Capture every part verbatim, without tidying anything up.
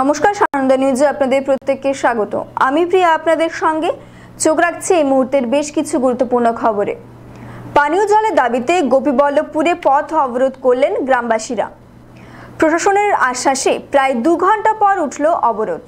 নমস্কার, সানন্দা নিউজে আপনাদের প্রত্যেককে স্বাগত। আমি প্রিয়া আপনাদের সঙ্গে চোখ রাখছি এই মুহূর্তের বেশ কিছু গুরুত্বপূর্ণ খবরে। পানীয় জলের দাবিতে গোপীবল্লভপুরে পথ অবরোধ করলেন গ্রামবাসীরা। প্রশাসনের আশ্বাসে প্রায় দু ঘন্টা পর উঠল অবরোধ।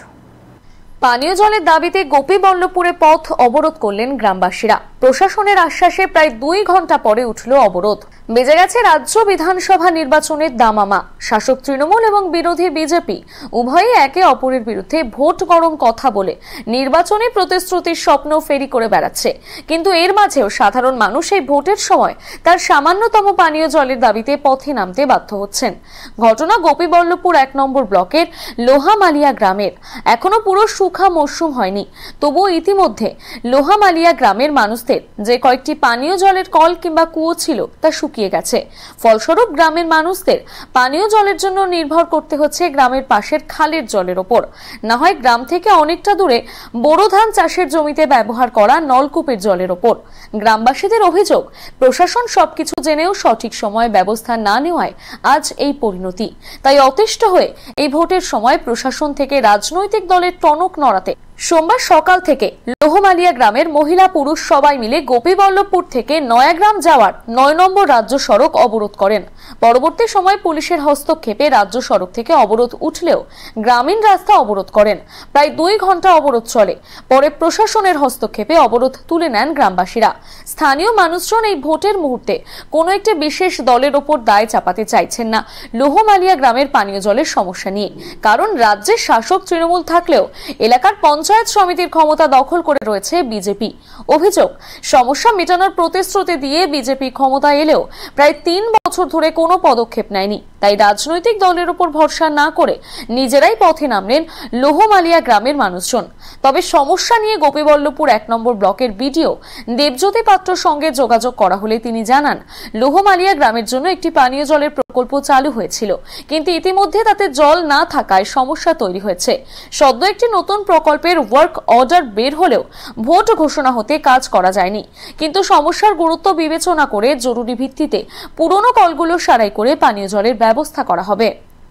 পানীয় জলের দাবিতে গোপীবল্লভপুরে পথ অবরোধ করলেন গ্রামবাসীরা। প্রশাসনের আশ্বাসে প্রায় দুই ঘন্টা পরে উঠল অবরোধ। বেজে গেছে রাজ্য বিধানসভা নির্বাচনের দামামা। শাসক তৃণমূল এবং বিরোধী বিজেপি উভয়ই একে অপরের বিরুদ্ধে ভোট গরম কথা বলে নির্বাচনী প্রতিশ্রুতির স্বপ্ন ফেরি করে বেড়াচ্ছে। কিন্তু এর মাঝেও সাধারণ মানুষ এই ভোটের সময় তার সামান্যতম পানীয় জলের দাবিতে পথে নামতে বাধ্য হচ্ছেন। ঘটনা গোপীবল্লভপুর এক নম্বর ব্লকের লোহামালিয়া গ্রামের। এখনো পুরো সুখা মরশুম হয়নি, তবুও ইতিমধ্যে লোহামালিয়া গ্রামের মানুষদের যে কয়েকটি পানীয় জলের কল কিংবা কুয়ো ছিল তা শুকিয়ে গেছে। ফলস্বরূপ গ্রামের মানুষদের পানীয় জলের জন্য নির্ভর করতে হচ্ছে গ্রামের পাশের খালের জলের ওপর, না হয় গ্রাম থেকে অনেকটা দূরে বোরো ধান চাষের জমিতে ব্যবহার করা নলকূপের জলের ওপর। গ্রামবাসীদের অভিযোগ, প্রশাসন সবকিছু জেনেও সঠিক সময়ে ব্যবস্থা না নেওয়ায় আজ এই পরিণতি। তাই অতিষ্ঠ হয়ে এই ভোটের সময় প্রশাসন থেকে রাজনৈতিক দলের টনক নড়াতে সোমবার সকাল থেকে লোহমালিয়া গ্রামের মহিলা পুরুষ সবাই মিলে গোপীবল্লভপুর থেকে নয়াগ্রাম যাওয়ার নয় নম্বর রাজ্য সড়ক অবরোধ করেন। পরবর্তী সময় পুলিশের হস্তক্ষেপে রাজ্য সড়ক থেকে অবরোধ উঠলেও গ্রামীণ রাস্তা অবরোধ করেন। প্রায় দুই ঘন্টা অবরোধ চলে। পরে প্রশাসনের হস্তক্ষেপে অবরোধ তুলে নেন গ্রামবাসীরা। স্থানীয় মানুষজন এই ভোটের মুহূর্তে কোনো একটি বিশেষ দলের ওপর দায় চাপাতে চাইছেন না লোহমালিয়া গ্রামের পানীয় জলের সমস্যা নিয়ে। কারণ রাজ্যের শাসক তৃণমূল থাকলেও এলাকার পঞ্চায়েত সমিতির ক্ষমতা দখল করে রয়েছে বিজেপি। অভিযোগ, সমস্যা মেটানোর প্রতিশ্রুতি দিয়ে বিজেপি ক্ষমতা এলেও প্রায় তিন বছর ধরে কোনো পদক্ষেপ নেয়নি। তাই রাজনৈতিক দলের উপর ভরসা না করে নিজেরাই পথে নামলেন লোহমালিয়া গ্রামের মানুষজন। তবে সমস্যা নিয়ে গোপীবল্লভপুর এক নম্বর ব্লকের বিডিও দেবজ্যোতি পাত্রর সঙ্গে যোগাযোগ করা হলে তিনি জানান, লোহমালিয়া গ্রামের জন্য একটি পানীয় জলের প্রকল্প চালু হয়েছিল, কিন্তু ইতিমধ্যে তাতে জল না থাকায় সমস্যা তৈরি হয়েছে। সদ্য একটি নতুন প্রকল্পের ওয়ার্ক অর্ডার বের হলেও ভোট ঘোষণা হতে কাজ করা যায়নি। কিন্তু সমস্যার গুরুত্ব বিবেচনা করে জরুরি ভিত্তিতে পুরনো কলগুলো সারাই করে পানীয় জলের ব্যবস্থা করা হবে।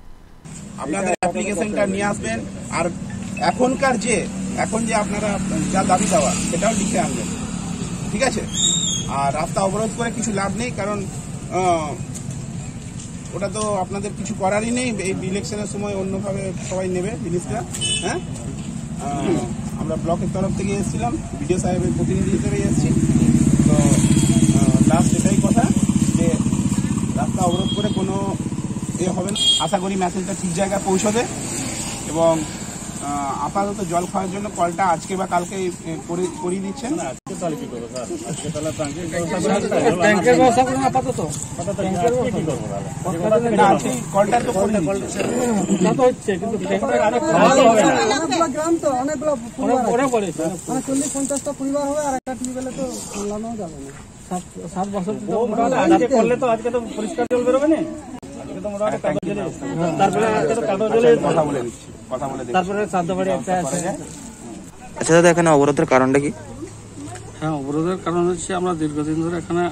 আপনাদের অ্যাপ্লিকেশনটা নিয়ে আসবেন, আর এখনকার যে এখন যে আপনারা যা দাবি দেওয়া সেটাও লিখে আনবেন, ঠিক আছে? আর রাস্তা অবরোধ করে কিছু লাভ নেই, কারণ ওটা তো আপনাদের কিছু করারই নেই। এই ইলেকশনের সময় অন্যভাবে সবাই নেবে জিনিসটা। হ্যাঁ, আমরা ব্লকের তরফ থেকে এসেছিলাম, বিডিও সাহেবের প্রতিনিধি হিসেবে এসেছি। তো লাস্ট এটাই কথা যে রাস্তা অবরোধ করে কোনো এ হবে না। আশা করি মেসেজটা ঠিক জায়গায় পৌঁছবে এবং আপাতত জল খাওয়ার জন্য কলটা আজকে বা কালকে করিয়ে দিচ্ছেন। কলটা তো গ্রাম তো অনেকগুলো চল্লিশ পঞ্চাশটা পরিবার হবে, আর একটা টিউবওয়েলে তো লাগানো যাবে না। সাত বছর করলে তো আজকে তো পরিষ্কার জল বেরোবে না। আচ্ছা দাদা, এখানে অবরোধের কারণটা কি? হ্যাঁ, অবরোধের কারণ হচ্ছে আমরা দীর্ঘদিন ধরে এখানে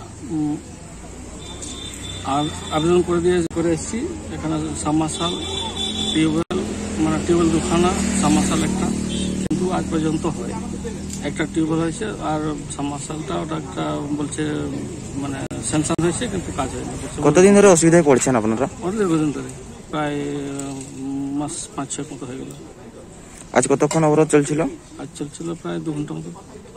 আবেদন করে দিয়ে করে এসেছি। এখানে সাবমার্শাল, টিউবওয়েল, মানে টিউবওয়েল দুখানা, সাবমার্শাল একটা, কিন্তু আজ পর্যন্ত হয় একটা টিউবওয়েল হয়েছে, আর সাবমার্শালটা ওটা একটা বলছে মানে স্যাংশন হয়েছে, কিন্তু কাজ হয়নি। কতদিন ধরে অসুবিধায় পড়ছেন আপনারা? অনেক দীর্ঘদিন ধরে, প্রায় মাস পাঁচ ছয় মতো হয়ে গেল। আজ কতক্ষণ অবরোধ চলছিল? আজ চলছিল প্রায় দু ঘন্টা মতো।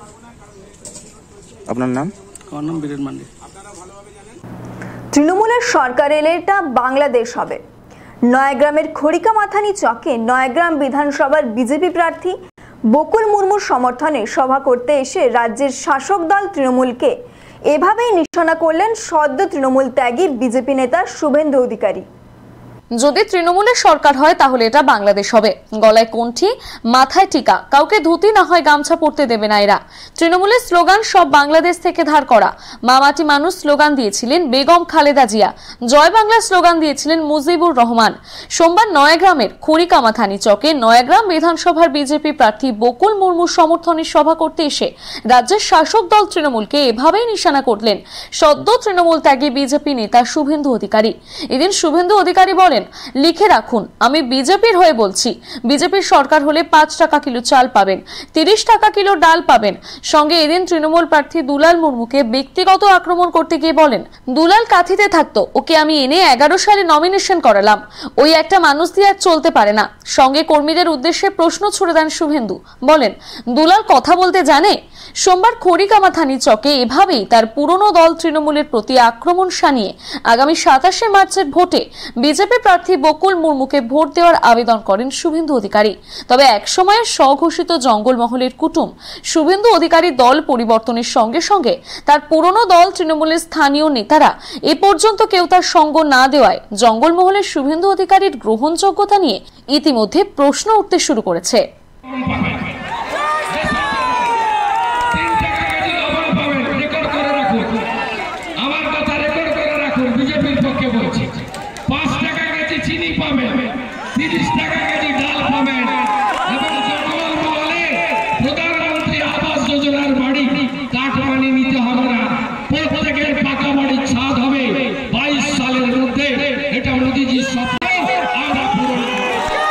আপনার নাম? আমার নাম বীরেন মান্ডি। তৃণমূলের সরকার এলে এটা বাংলাদেশ হবে। নয়াগ্রামের খড়িকামাথানি চকে নয়াগ্রাম বিধানসভার বিজেপি প্রার্থী বকুল মুর্মুর সমর্থনে সভা করতে এসে রাজ্যের শাসক দল তৃণমূলকে এভাবেই নিশানা করলেন সদ্য তৃণমূল ত্যাগী বিজেপি নেতা শুভেন্দু অধিকারী। যদি তৃণমূলের সরকার হয় তাহলে এটা বাংলাদেশ হবে। গলায় কণ্ঠি, মাথায় টিকা, কাউকে ধুতি না হয় গামছা পরতে দেবে না এরা। তৃণমূলের স্লোগান সব বাংলাদেশ থেকে ধার করা। মামাটি মানুষ স্লোগান দিয়েছিলেন বেগম খালেদা জিয়া। জয় বাংলা স্লোগান দিয়েছিলেন মুজিবুর রহমান। সোমবার নয়াগ্রামের খড়িকামাথানি চকে নয়াগ্রাম বিধানসভার বিজেপি প্রার্থী বকুল মুর্মুর সমর্থনে সভা করতে এসে রাজ্যের শাসক দল তৃণমূলকে এভাবেই নিশানা করলেন সদ্য তৃণমূল ত্যাগী বিজেপি নেতা শুভেন্দু অধিকারী। এদিন শুভেন্দু অধিকারী বলেন, বলেন, লিখে রাখুন, আমি বিজেপির হয়ে বলছি, বিজেপির সরকার হলে পাঁচ টাকা কিলো চাল পাবেন, তিরিশ টাকা কিলো ডাল পাবেন। সঙ্গে এদিন তৃণমূল প্রার্থী দুলাল মুর্মুকে ব্যক্তিগত আক্রমণ করতে গিয়ে বলেন, দুলাল কাঁথিতে থাকতো, ওকে আমি এনে এগারো সালে নমিনেশন করালাম, ওই একটা মানুষ দিয়ে আর চলতে পারে না। সঙ্গে কর্মীদের উদ্দেশ্যে প্রশ্ন ছুড়ে দেন শুভেন্দু, বলেন, দুলাল কথা বলতে জানে? সোমবার খড়িকামা থানি চকে এভাবেই তার পুরনো দল তৃণমূলের প্রতি আক্রমণ শানিয়ে আগামী সাতাশে মার্চের ভোটে বিজেপি প্রার্থী বকুল মুর্মুকে ভোট দেওয়ার আবেদন করেন শুভেন্দু অধিকারী। তবে একসময়ের স্বঘোষিত জঙ্গলমহলের কুটুম শুভেন্দু অধিকারী দল পরিবর্তনের সঙ্গে সঙ্গে তার পুরনো দল তৃণমূলের স্থানীয় নেতারা এ পর্যন্ত কেউ তার সঙ্গ না দেওয়ায় জঙ্গলমহলের শুভেন্দু অধিকারীর গ্রহণযোগ্যতা নিয়ে ইতিমধ্যে প্রশ্ন উঠতে শুরু করেছে। তিরিশ টাকা কেজি ডাল পাবেন এবং জঙ্গলমহলে প্রধানমন্ত্রী আবাস যোজনার বাড়ি কাঠমানি নিতে হবে না, প্রত্যেকের পাকা বাড়ির ছাদ হবে বাইশ সালের মধ্যে। এটা মোদীজির স্বপ্ন, আমরা পূরণ করব।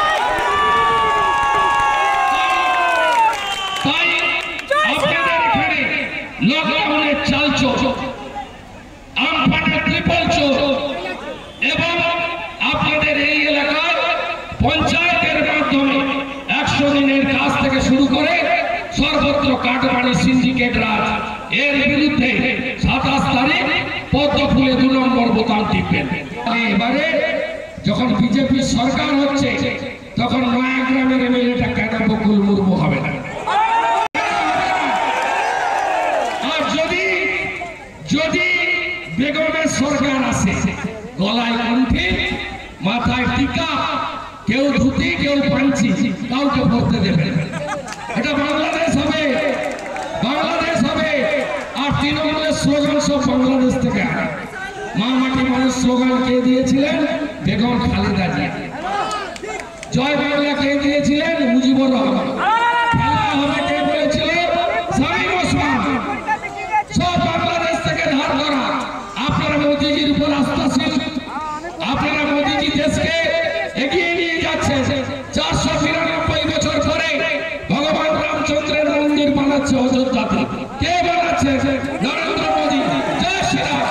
তাই আপনাদের এখানে লকডাউনের চাল চোর, আমফানের ট্রিপল চোর এবং আপনাদের এই এলাকায় পঞ্চায়েতের মাধ্যমে একশো দিনের কাজ থেকে শুরু করে সর্বত্র কাটবাড়ি সিন্ডিকেট রাজ, এর বিরুদ্ধে সাতাশ তারিখ পদ্ম ফুলে দু নম্বর বোতাম টিপবেন। এবারে যখন বিজেপি সরকার হচ্ছে তখন নয়াগ্রামের এমএলএটা কেন বকুল মুর্মু হবে না? আর যদি যদি বেগমের সরকার আসে, গলায় কণ্ঠে মাথায় টিকা, কেউ ধুতি কেউ পাঞ্চি, কাউকে পড়তে দেবে। এটা বাংলাদেশ হবে, বাংলাদেশ হবে। আর তৃণমূলের স্লোগান সব বাংলাদেশ থেকে আসে। মা মাটি মানুষ স্লোগান কে দিয়েছিলেন? বেগম খালেদা জিয়া। জয় বাংলা কে দিয়েছিলেন? মুজিবুর রহমান। খেলা হবে কে বলেছিল? শামীম ওসমান। সব বাংলাদেশ থেকে ধার করা। আপনারা মোদীজির উপর আস্থাশীল, আপনারা মোদীজি দেশকে এগিয়ে নিয়ে যাচ্ছে। চারশো বিরানব্বই বছর পরে ভগবান রামচন্দ্রের মন্দির বানাচ্ছে অযোধ্যাতে। কে বানাচ্ছে? নরেন্দ্র মোদী। জয় শ্রীরাম।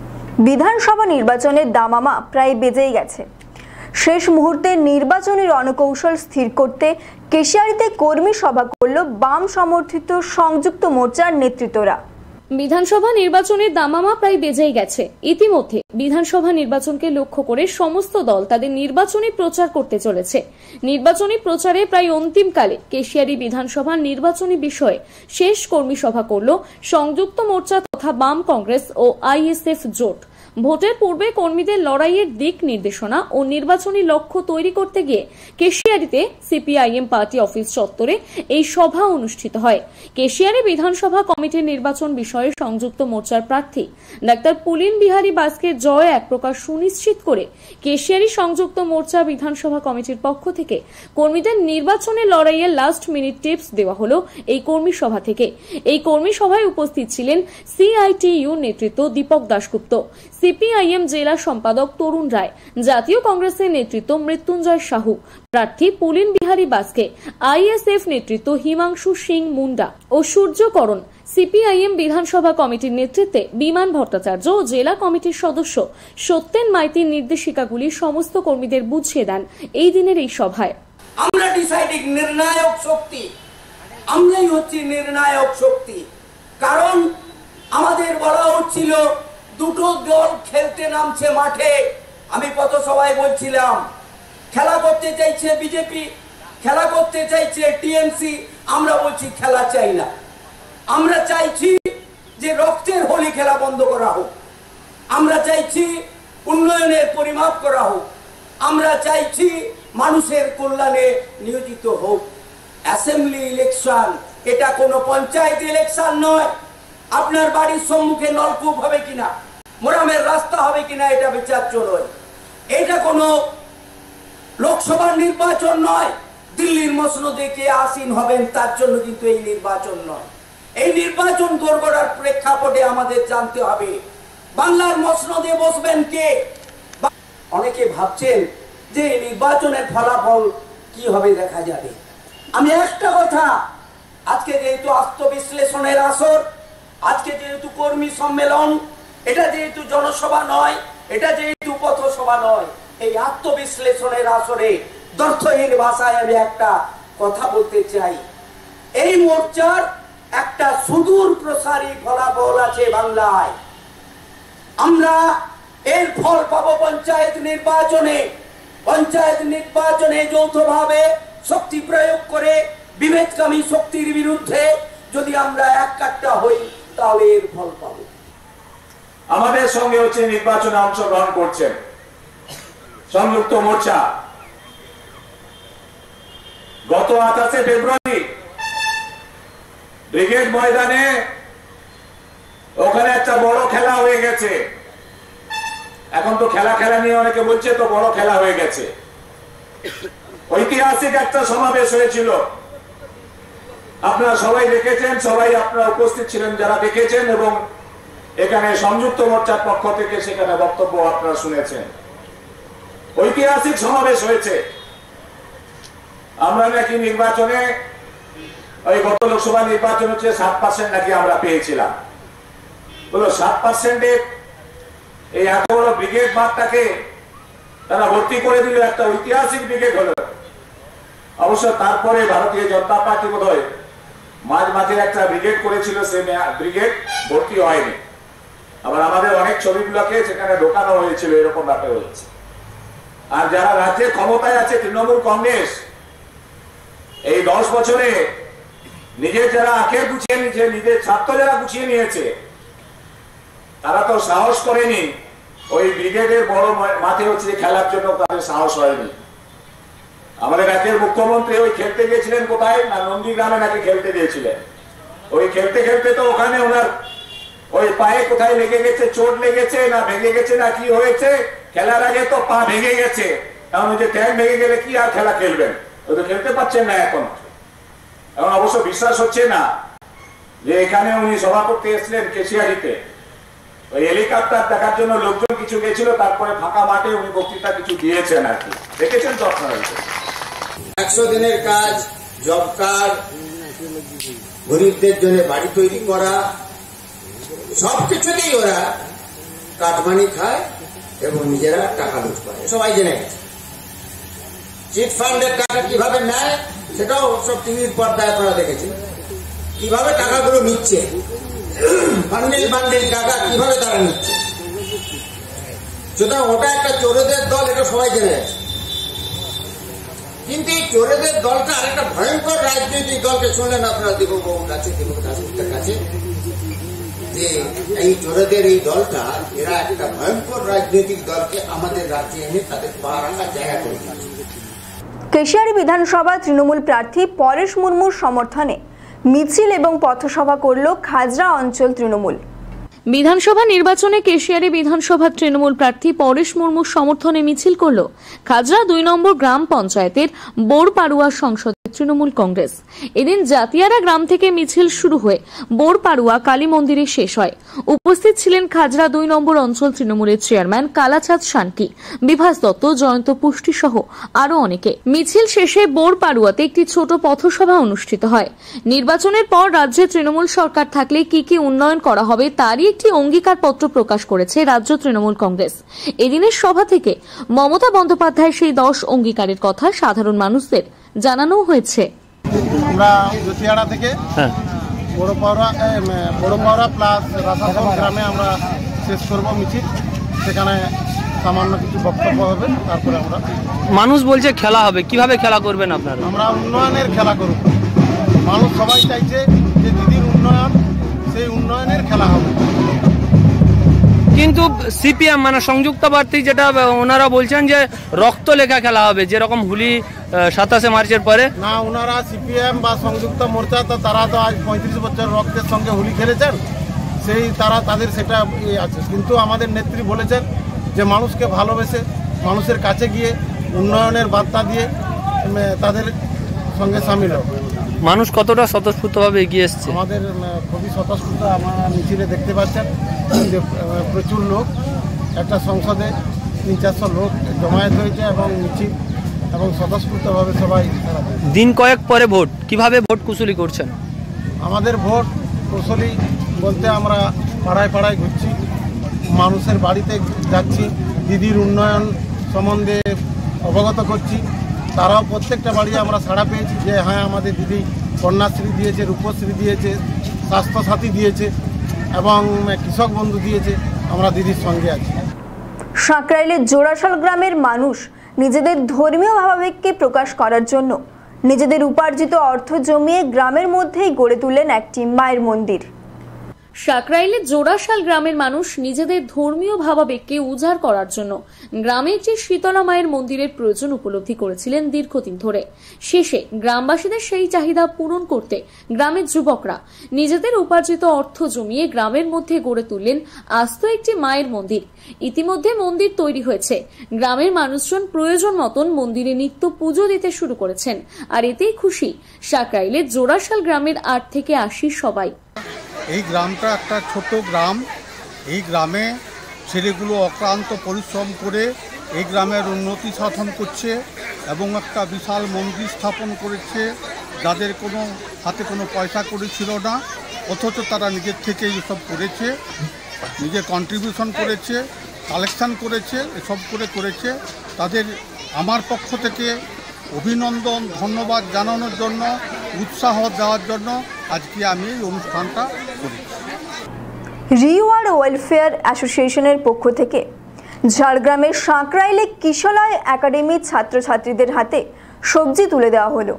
বিধানসভা নির্বাচনের দামামা প্রায় বেজেই গেছে। শেষ মুহূর্তে নির্বাচনী রণকৌশল স্থির করতে কেশিয়ারিতে কর্মী সভা করল বাম সমর্থিত সংযুক্ত মোর্চার নেতৃত্বরা। বিধানসভা নির্বাচনের দামামা প্রায় বেজেই গেছে। ইতিমধ্যে বিধানসভা নির্বাচনকে লক্ষ্য করে সমস্ত দল তাদের নির্বাচনী প্রচার করতে চলেছে। নির্বাচনী প্রচারে প্রায় অন্তিমকালে কেশিয়ারি বিধানসভা নির্বাচনী বিষয়ে শেষ কর্মী সভা করল সংযুক্ত মোর্চা তথা বাম কংগ্রেস ও আইএসএফ জোট। ভোটের পূর্বে কর্মীদের লড়াইয়ের দিক নির্দেশনা ও নির্বাচনী লক্ষ্য তৈরি করতে গিয়ে কেশিয়ারিতে সিপিআইএম পার্টি অফিস চত্বরে এই সভা অনুষ্ঠিত হয়। কেশিয়ারি বিধানসভা কমিটির নির্বাচন বিষয়ে সংযুক্ত মোর্চার প্রার্থী ডাক্তার পুলিন বিহারী বাস্কের জয় এক প্রকার সুনিশ্চিত করে কেশিয়ারি সংযুক্ত মোর্চা বিধানসভা কমিটির পক্ষ থেকে কর্মীদের নির্বাচনের লড়াইয়ের লাস্ট মিনিট টিপস দেওয়া হলো এই কর্মী সভা থেকে। এই কর্মী সভায় উপস্থিত ছিলেন সিআইটিইউ নেতৃত্ব দীপক দাশগুপ্ত, সিপিআইএম জেলা সম্পাদক তরুণ রায়, জাতীয় কংগ্রেসের নেতৃত্ব মৃত্যুঞ্জয় সাহু, প্রার্থী পুলিন বিহারী বাস্কে, আইএসএফ নেতৃত্ব হিমাংশু সিং মুন্ডা ও সূর্যকরণ, সিপিআইএম বিধানসভা কমিটির নেতৃত্বে বিমান ভট্টাচার্য ও জেলা কমিটির সদস্য সত্যেন মাইতির নির্দেশিকাগুলি সমস্ত কর্মীদের বুঝিয়ে দেন এই দিনের এই সভায়। আমরা ডিসাইডিং নির্ণায়ক শক্তি, আমরাই হচ্ছি নির্ণায়ক শক্তি। কারণ আমাদের বলা হচ্ছিল দুটো দল খেলতে নামছে মাঠে। আমি কত সবাই বলছিলাম খেলা করতে চাইছে বিজেপি, খেলা করতে চাইছে টিএমসি। আমরা বলছি খেলা চাই না, আমরা চাইছি যে রক্তের হোলি খেলা বন্ধ করা হোক, আমরা চাইছি উন্নয়নের পরিমাপ করা হোক, আমরা চাইছি মানুষের কল্যাণে নিয়োজিত হোক। অ্যাসেম্বলি ইলেকশন এটা কোনো পঞ্চায়েত ইলেকশন নয়। আপনার বাড়ির সম্মুখে নলকূপ হবে কিনা, মোরামের রাস্তা হবে কিনা এটা বিচার্য নয়। এটা কোনো লোকসভার নির্বাচন নয়। দিল্লির মসনদে কে আসীন হবেন তার জন্য কিন্তু এই নির্বাচন নয়। এই নির্বাচন গড়গড়ার প্রেক্ষাপটে আমাদের জানতে হবে বাংলার মসনদে বসবেন কে। অনেকে ভাবছেন যে নির্বাচনের ফলাফল কি হবে দেখা যাবে। আমি একটা কথা, আজকে যেহেতু আত্মবিশ্লেষণের আসর, আজকে যেহেতু কর্মী সম্মেলন, এটা যেহেতু জনসভা নয়, এটা যেহেতু পথসভা নয়, এই আত্মবিশ্লেষণের আসরে দর্থহীন ভাষায় আমি একটা কথা বলতে চাই। এই মোর্চার একটা সুদূর প্রসারী ফলাফল আছে বাংলায়। আমরা এর ফল পাবো পঞ্চায়েত নির্বাচনে। পঞ্চায়েত নির্বাচনে যৌথভাবে শক্তি প্রয়োগ করে বিভেদকামী শক্তির বিরুদ্ধে যদি আমরা এক কাট্টা হই, তাহলে এর ফল পাবো। আমাদের সঙ্গে হচ্ছে নির্বাচনে অংশগ্রহণ করছেন সংযুক্ত মোর্চা। গত আঠাশে ফেব্রুয়ারি ব্রিগেড ময়দানে ওখানে একটা বড় খেলা হয়ে গেছে। এখন তো খেলা খেলা নিয়ে অনেকে বলছে তো বড় খেলা হয়ে গেছে। ঐতিহাসিক একটা সমাবেশ হয়েছিল, আপনারা সবাই দেখেছেন, সবাই আপনারা উপস্থিত ছিলেন যারা দেখেছেন, এবং এখানে সংযুক্ত মোর্চার পক্ষ থেকে সেখানে বক্তব্য আপনারা শুনেছেন। ঐতিহাসিক সমাবেশ হয়েছে। আমরা নাকি নির্বাচনে ওই গত লোকসভা নির্বাচন হচ্ছে সাত পার্সেন্ট নাকি আমরা পেয়েছিলাম। বলো সাত পার্সেন্টের এই এত বড় ব্রিগেড মাঠটাকে তারা ভর্তি করে দিল, একটা ঐতিহাসিক ব্রিগেড হলো। অবশ্য তারপরে ভারতীয় জনতা পার্টি বোধ হয় মাঝ মাঝে একটা ব্রিগেড করেছিল, সে ব্রিগেড ভর্তি হয়নি। আবার আমাদের অনেক ছবিগুলোকে সেখানে ঢোকানো হয়েছিল, এরকম ব্যাপার হচ্ছে। আর যারা রাজ্যের ক্ষমতায় আছে তৃণমূল কংগ্রেস, এই দশ বছরে নিজের যারা আখের গুছিয়ে নিয়েছে, নিজের স্বার্থ যারা গুছিয়ে নিয়েছে, তারা তো সাহস করেনি ওই ব্রিগেডের বড় মাঠে হচ্ছে খেলার জন্য, তাদের সাহস হয়নি। আমাদের রাজ্যের মুখ্যমন্ত্রী ওই খেলতে গিয়েছিলেন কোথায় না, নন্দীগ্রামে নাকি খেলতে গিয়েছিলেন। ওই খেলতে খেলতে তো ওখানে ওনার ওই পায়ে কোথায় লেগে গেছে, চোট লেগেছে না ভেঙে গেছে না কি হয়েছে, খেলার আগে তো পা ভেঙে গেছে। এখন ওই যে ট্যাঙ্ক ভেঙে গেলে কি আর খেলা খেলবেন, ওই তো খেলতে পারছেন না এখন। এখন অবশ্য বিশ্বাস হচ্ছে না যে এখানে উনি সভা করতে এসেছিলেন কেশিয়ারিতে, ওই হেলিকপ্টার দেখার জন্য লোকজন কিছু গেছিল, তারপরে ফাঁকা মাঠে উনি বক্তৃতা কিছু দিয়েছেন আর কি, দেখেছেন তো আপনারা। একশো দিনের কাজ, জব কার্ড, গরিবদের জন্য বাড়ি তৈরি করা, সবকিছুতেই ওরা কাটমানি খায় এবং নিজেরা টাকা লুট করে, সবাই জেনে গেছে। চিট ফান্ডের টাকা কিভাবে নেয় সেটাও সব টিভির পর্দায় আপনারা দেখেছেন, কিভাবে টাকাগুলো নিচ্ছে, বান্ডিল বান্ডিল টাকা কিভাবে তারা নিচ্ছে। সুতরাং ওটা একটা চোরেদের দল, এটা সবাই জেনে গেছে। কিন্তু এই চোরেদের দলটা আরেকটা ভয়ঙ্কর রাজনৈতিক দলকে শুনলেন আপনারা দীপকবাবুর কাছে, দীপক দাসগুপ্তের কাছে, যে এই চোরেদের এই দলটা, এরা একটা ভয়ঙ্কর রাজনৈতিক দলকে আমাদের রাজ্যে এনে তাদের পা রাখার জায়গা করে দিয়েছে। কেশিয়ারি বিধানসভা তৃণমূল প্রার্থী পরেশ মুর্মুর সমর্থনে মিছিল এবং পথসভা করল খাজরা অঞ্চল তৃণমূল। বিধানসভা নির্বাচনে কেশিয়ারি বিধানসভা তৃণমূল প্রার্থী পরেশ মুর্মুর সমর্থনে মিছিল করল খাজরা দুই নম্বর গ্রাম পঞ্চায়েতের বোরপাড়ুয়া সংসদ তৃণমূল কংগ্রেস। এদিন জাতিয়ারা গ্রাম থেকে মিছিল শুরু হয়ে বোরপাড়ুয়া কালী মন্দিরে শেষ হয়। উপস্থিত ছিলেন খাজরা দুই নম্বর অঞ্চল তৃণমূলের চেয়ারম্যান কালাচাঁদ শানকি, বিভাস দত্ত, জয়ন্ত পুষ্টি সহ আরো অনেকে। মিছিল শেষে বোরপাড়ুয়াতে একটি ছোট পথসভা অনুষ্ঠিত হয়। নির্বাচনের পর রাজ্যে তৃণমূল সরকার থাকলে কি কি উন্নয়ন করা হবে তারই একটি অঙ্গীকারপত্র প্রকাশ করেছে রাজ্য তৃণমূল কংগ্রেস। এদিনের সভা থেকে মমতা বন্দ্যোপাধ্যায়ের সেই দশ অঙ্গীকারের কথা সাধারণ মানুষদের জানানো হয়েছে। আমরা জটিয়াড়া থেকে বড়পাড়া বড়পাড়া প্লাস রাসাপুর গ্রামে আমরা শেষ করব মিছিল। সেখানে সামান্য কিছু বক্তব্য হবে, তারপরে আমরা মানুষ বলছে খেলা হবে, কিভাবে খেলা করবেন আপনারা? আমরা উন্নয়নের খেলা করব। মানুষ সবাই চাইছে যে দিদির উন্নয়ন, সেই উন্নয়নের খেলা হবে। কিন্তু সিপিএম মানে সংযুক্ত প্রার্থী যেটা ওনারা বলছেন যে রক্ত লেখা খেলা হবে, যেরকম হুলি সাতাশে মার্চের পরে। না, ওনারা সিপিএম বা সংযুক্ত মোর্চা তো তারা তো আজ পঁয়ত্রিশ বছর রক্তের সঙ্গে হোলি খেলেছেন, সেই তারা তাদের সেটা আছে। কিন্তু আমাদের নেত্রী বলেছেন যে মানুষকে ভালোবেসে মানুষের কাছে গিয়ে উন্নয়নের বার্তা দিয়ে তাদের সঙ্গে সামিল হবে। মানুষ কতটা স্বতঃস্ফূর্তভাবে এগিয়ে এসছে? আমাদের খুবই স্বতঃস্ফূর্ত। আমরা মিছিলে দেখতে পাচ্ছেন যে প্রচুর লোক একটা সংসদে তিন চারশো লোক জমায়েত হয়েছে এবং মিছিল এবং স্বতঃস্ফূর্তভাবে সবাই সাড়া দিয়েছে। দিন কয়েক পরে ভোট, কিভাবে ভোট কুশলী করছেন? আমাদের ভোট কৌশলী বলতে আমরা পাড়ায় পাড়ায় ঘুরছি, মানুষের বাড়িতে যাচ্ছি, দিদির উন্নয়ন সম্বন্ধে অবগত করছি। তারাও প্রত্যেকটা বাড়ি আমরা সাড়া পেয়েছি যে হ্যাঁ আমাদের দিদি কন্যাশ্রী দিয়েছে, রূপশ্রী দিয়েছে, স্বাস্থ্যসাথী দিয়েছে এবং কৃষক বন্ধু দিয়েছে। আমরা দিদির সঙ্গে আছি। সাঁকরাইলের জোড়াশাল গ্রামের মানুষ নিজেদের ধর্মীয় ভাবাবেগকে প্রকাশ করার জন্য নিজেদের উপার্জিত অর্থ জমিয়ে গ্রামের মধ্যেই গড়ে তুললেন একটি মায়ের মন্দির। সাঁকরাইলের জোড়াশাল গ্রামের মানুষ নিজেদের ধর্মীয় ভাবাবেগকে উজাড় করার জন্য গ্রামে একটি শীতলা মায়ের মন্দিরের প্রয়োজন উপলব্ধি করেছিলেন দীর্ঘদিন ধরে। শেষে গ্রামবাসীদের সেই চাহিদা পূরণ করতে গ্রামের যুবকরা নিজেদের উপার্জিত অর্থ জমিয়ে গ্রামের মধ্যে গড়ে তুললেন আস্ত একটি মায়ের মন্দির। ইতিমধ্যে মন্দির তৈরি হয়েছে, গ্রামের মানুষজন প্রয়োজন মতন মন্দিরে নিত্য পুজো দিতে শুরু করেছেন। আর এতেই খুশি সাঁকরাইলের জোড়াশাল গ্রামের আট থেকে আশি সবাই। এই গ্রামটা একটা ছোট গ্রাম। এই গ্রামে ছেলেগুলো অক্লান্ত পরিশ্রম করে এই গ্রামের উন্নতি সাধন করছে এবং একটা বিশাল মন্দির স্থাপন করেছে, যাদের কোনো হাতে কোনো পয়সা করে ছিল না, অথচ তারা নিজের থেকে এসব করেছে, নিজে কন্ট্রিবিউশন করেছে, কালেকশান করেছে, এসব করে করেছে। তাদের আমার পক্ষ থেকে অভিনন্দন, ধন্যবাদ জানানোর জন্য, উৎসাহ দেওয়ার জন্য আজকে আমি এই অনুষ্ঠানটা করেছি। রিওয়ার্ড ওয়েলফেয়ার অ্যাসোসিয়েশনের পক্ষ থেকে ঝাড়গ্রামের সাঁকরাইলে কিশলয় একাডেমির ছাত্রছাত্রীদের হাতে সবজি তুলে দেওয়া হলো।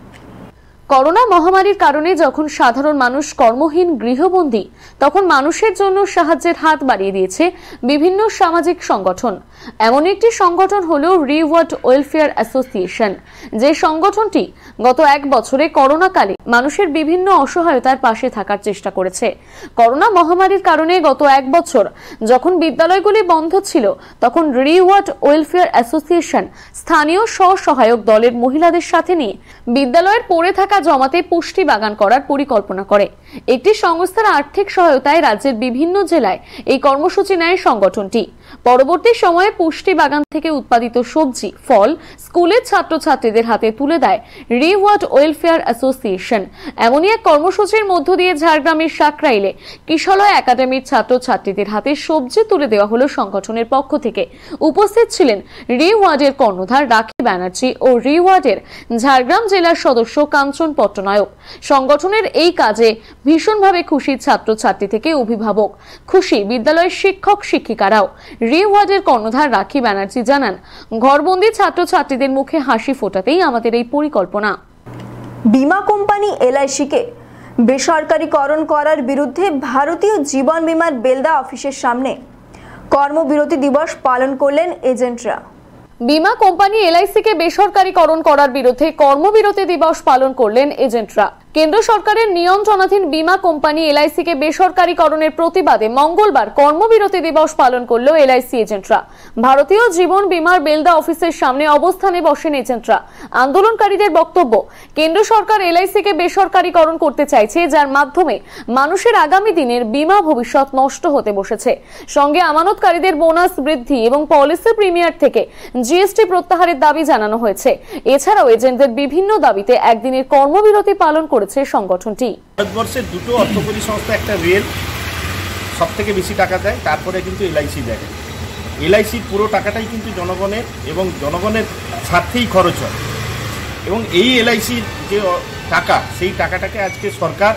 করোনা মহামারীর কারণে যখন সাধারণ মানুষ কর্মহীন, গৃহবন্দী, তখন মানুষের জন্য সাহায্যের হাত বাড়িয়ে দিয়েছে বিভিন্ন সামাজিক সংগঠন। এমন একটি সংগঠন হলো রিওয়ার্ড ওয়েলফেয়ার অ্যাসোসিয়েশন, যে সংগঠনটি গত এক বছরে করোনাকালে মানুষের বিভিন্ন অসহায়তার পাশে থাকার চেষ্টা করেছে। করোনা মহামারীর কারণে গত এক বছর যখন বিদ্যালয়গুলি বন্ধ ছিল, তখন রিওয়ার্ড ওয়েলফেয়ার অ্যাসোসিয়েশন স্থানীয় স্ব-সহায়ক দলের মহিলাদের সাথে নিয়ে বিদ্যালয়ের পড়ে থাকা জমাতে পুষ্টি বাগান করার পরিকল্পনা করে। একটি সংস্থার আর্থিক সহায়তায় রাজ্যের বিভিন্ন জেলায় এই কর্মসূচি নেয় সংগঠনটি। পরবর্তী সময়ে পুষ্টি বাগান থেকে উৎপাদিত সবজি, ফল স্কুলের ছাত্রছাত্রীদের হাতে তুলে দেয় রিওয়ার্ড ওয়েলফেয়ার অ্যাসোসিয়েশন। এমনই এক কর্মসূচির মধ্য দিয়ে ঝাড়গ্রামের সাঁকরাইলে কিশলয় একাডেমির ছাত্রছাত্রীদের হাতে সবজি তুলে দেওয়া হলো সংগঠনের পক্ষ থেকে। উপস্থিত ছিলেন রিওয়ার্ডের কর্ণধার রাখি ব্যানার্জি ও রিওয়ার্ডের ঝাড়গ্রাম জেলার সদস্য কাঞ্চন পট্টনায়ক। সংগঠনের এই কাজে ভীষণভাবে খুশি ছাত্রছাত্রী থেকে অভিভাবক, খুশি বিদ্যালয়ের শিক্ষক শিক্ষিকারাও। রিওয়ার্ডের কর্ণধার রাখি ব্যানার্জি জানান, ঘরবন্দি ছাত্রছাত্রীদের মুখে হাসি ফোটাতেই আমাদের এই পরিকল্পনা। বীমা কোম্পানি এলআইসিকে বেসরকারীকরণ করার বিরুদ্ধে ভারতীয় জীবন বীমার বেলদা অফিসের সামনে কর্মবিরতি দিবস পালন করলেন এজেন্টরা। বীমা কোম্পানি এলআইসিকে বেসরকারীকরণ করার বিরুদ্ধে কর্মবিরতি দিবস পালন করলেন এজেন্টরা। কেন্দ্র সরকারের নিয়ন্ত্রণাধীন বীমা কোম্পানি এলআইসিকে বেসরকারীকরণের প্রতিবাদে মঙ্গলবার কর্মবিরতি দিবস পালন করল এলআইসি এজেন্টরা। ভারতীয় জীবন বীমার বেলদা অফিসের সামনে অবস্থানে বসেন এজেন্টরা। আন্দোলনকারীদের বক্তব্য, কেন্দ্র সরকার এলআইসিকে বেসরকারীকরণ করতে চাইছে, যার মাধ্যমে মানুষের আগামী দিনের বীমা ভবিষ্যৎ নষ্ট হতে বসেছে। সঙ্গে আমানতকারীদের বোনাস বৃদ্ধি এবং পলিসি প্রিমিয়ার থেকে জিএসটি প্রত্যাহারের দাবি জানানো হয়েছে। এছাড়াও এজেন্টদের বিভিন্ন দাবিতে একদিনের কর্মবিরতি পালন করেছে সংগঠনটি। ভারতবর্ষের দুটো অর্থকরী সংস্থা, একটা রেল সব থেকে বেশি টাকা দেয়, তারপরে কিন্তু এলআইসি দেয়। এলআইসির পুরো টাকাটাই কিন্তু জনগণের এবং জনগণের স্বার্থেই খরচ হয়, এবং এই এলআইসির যে টাকা, সেই টাকাটাকে আজকে সরকার,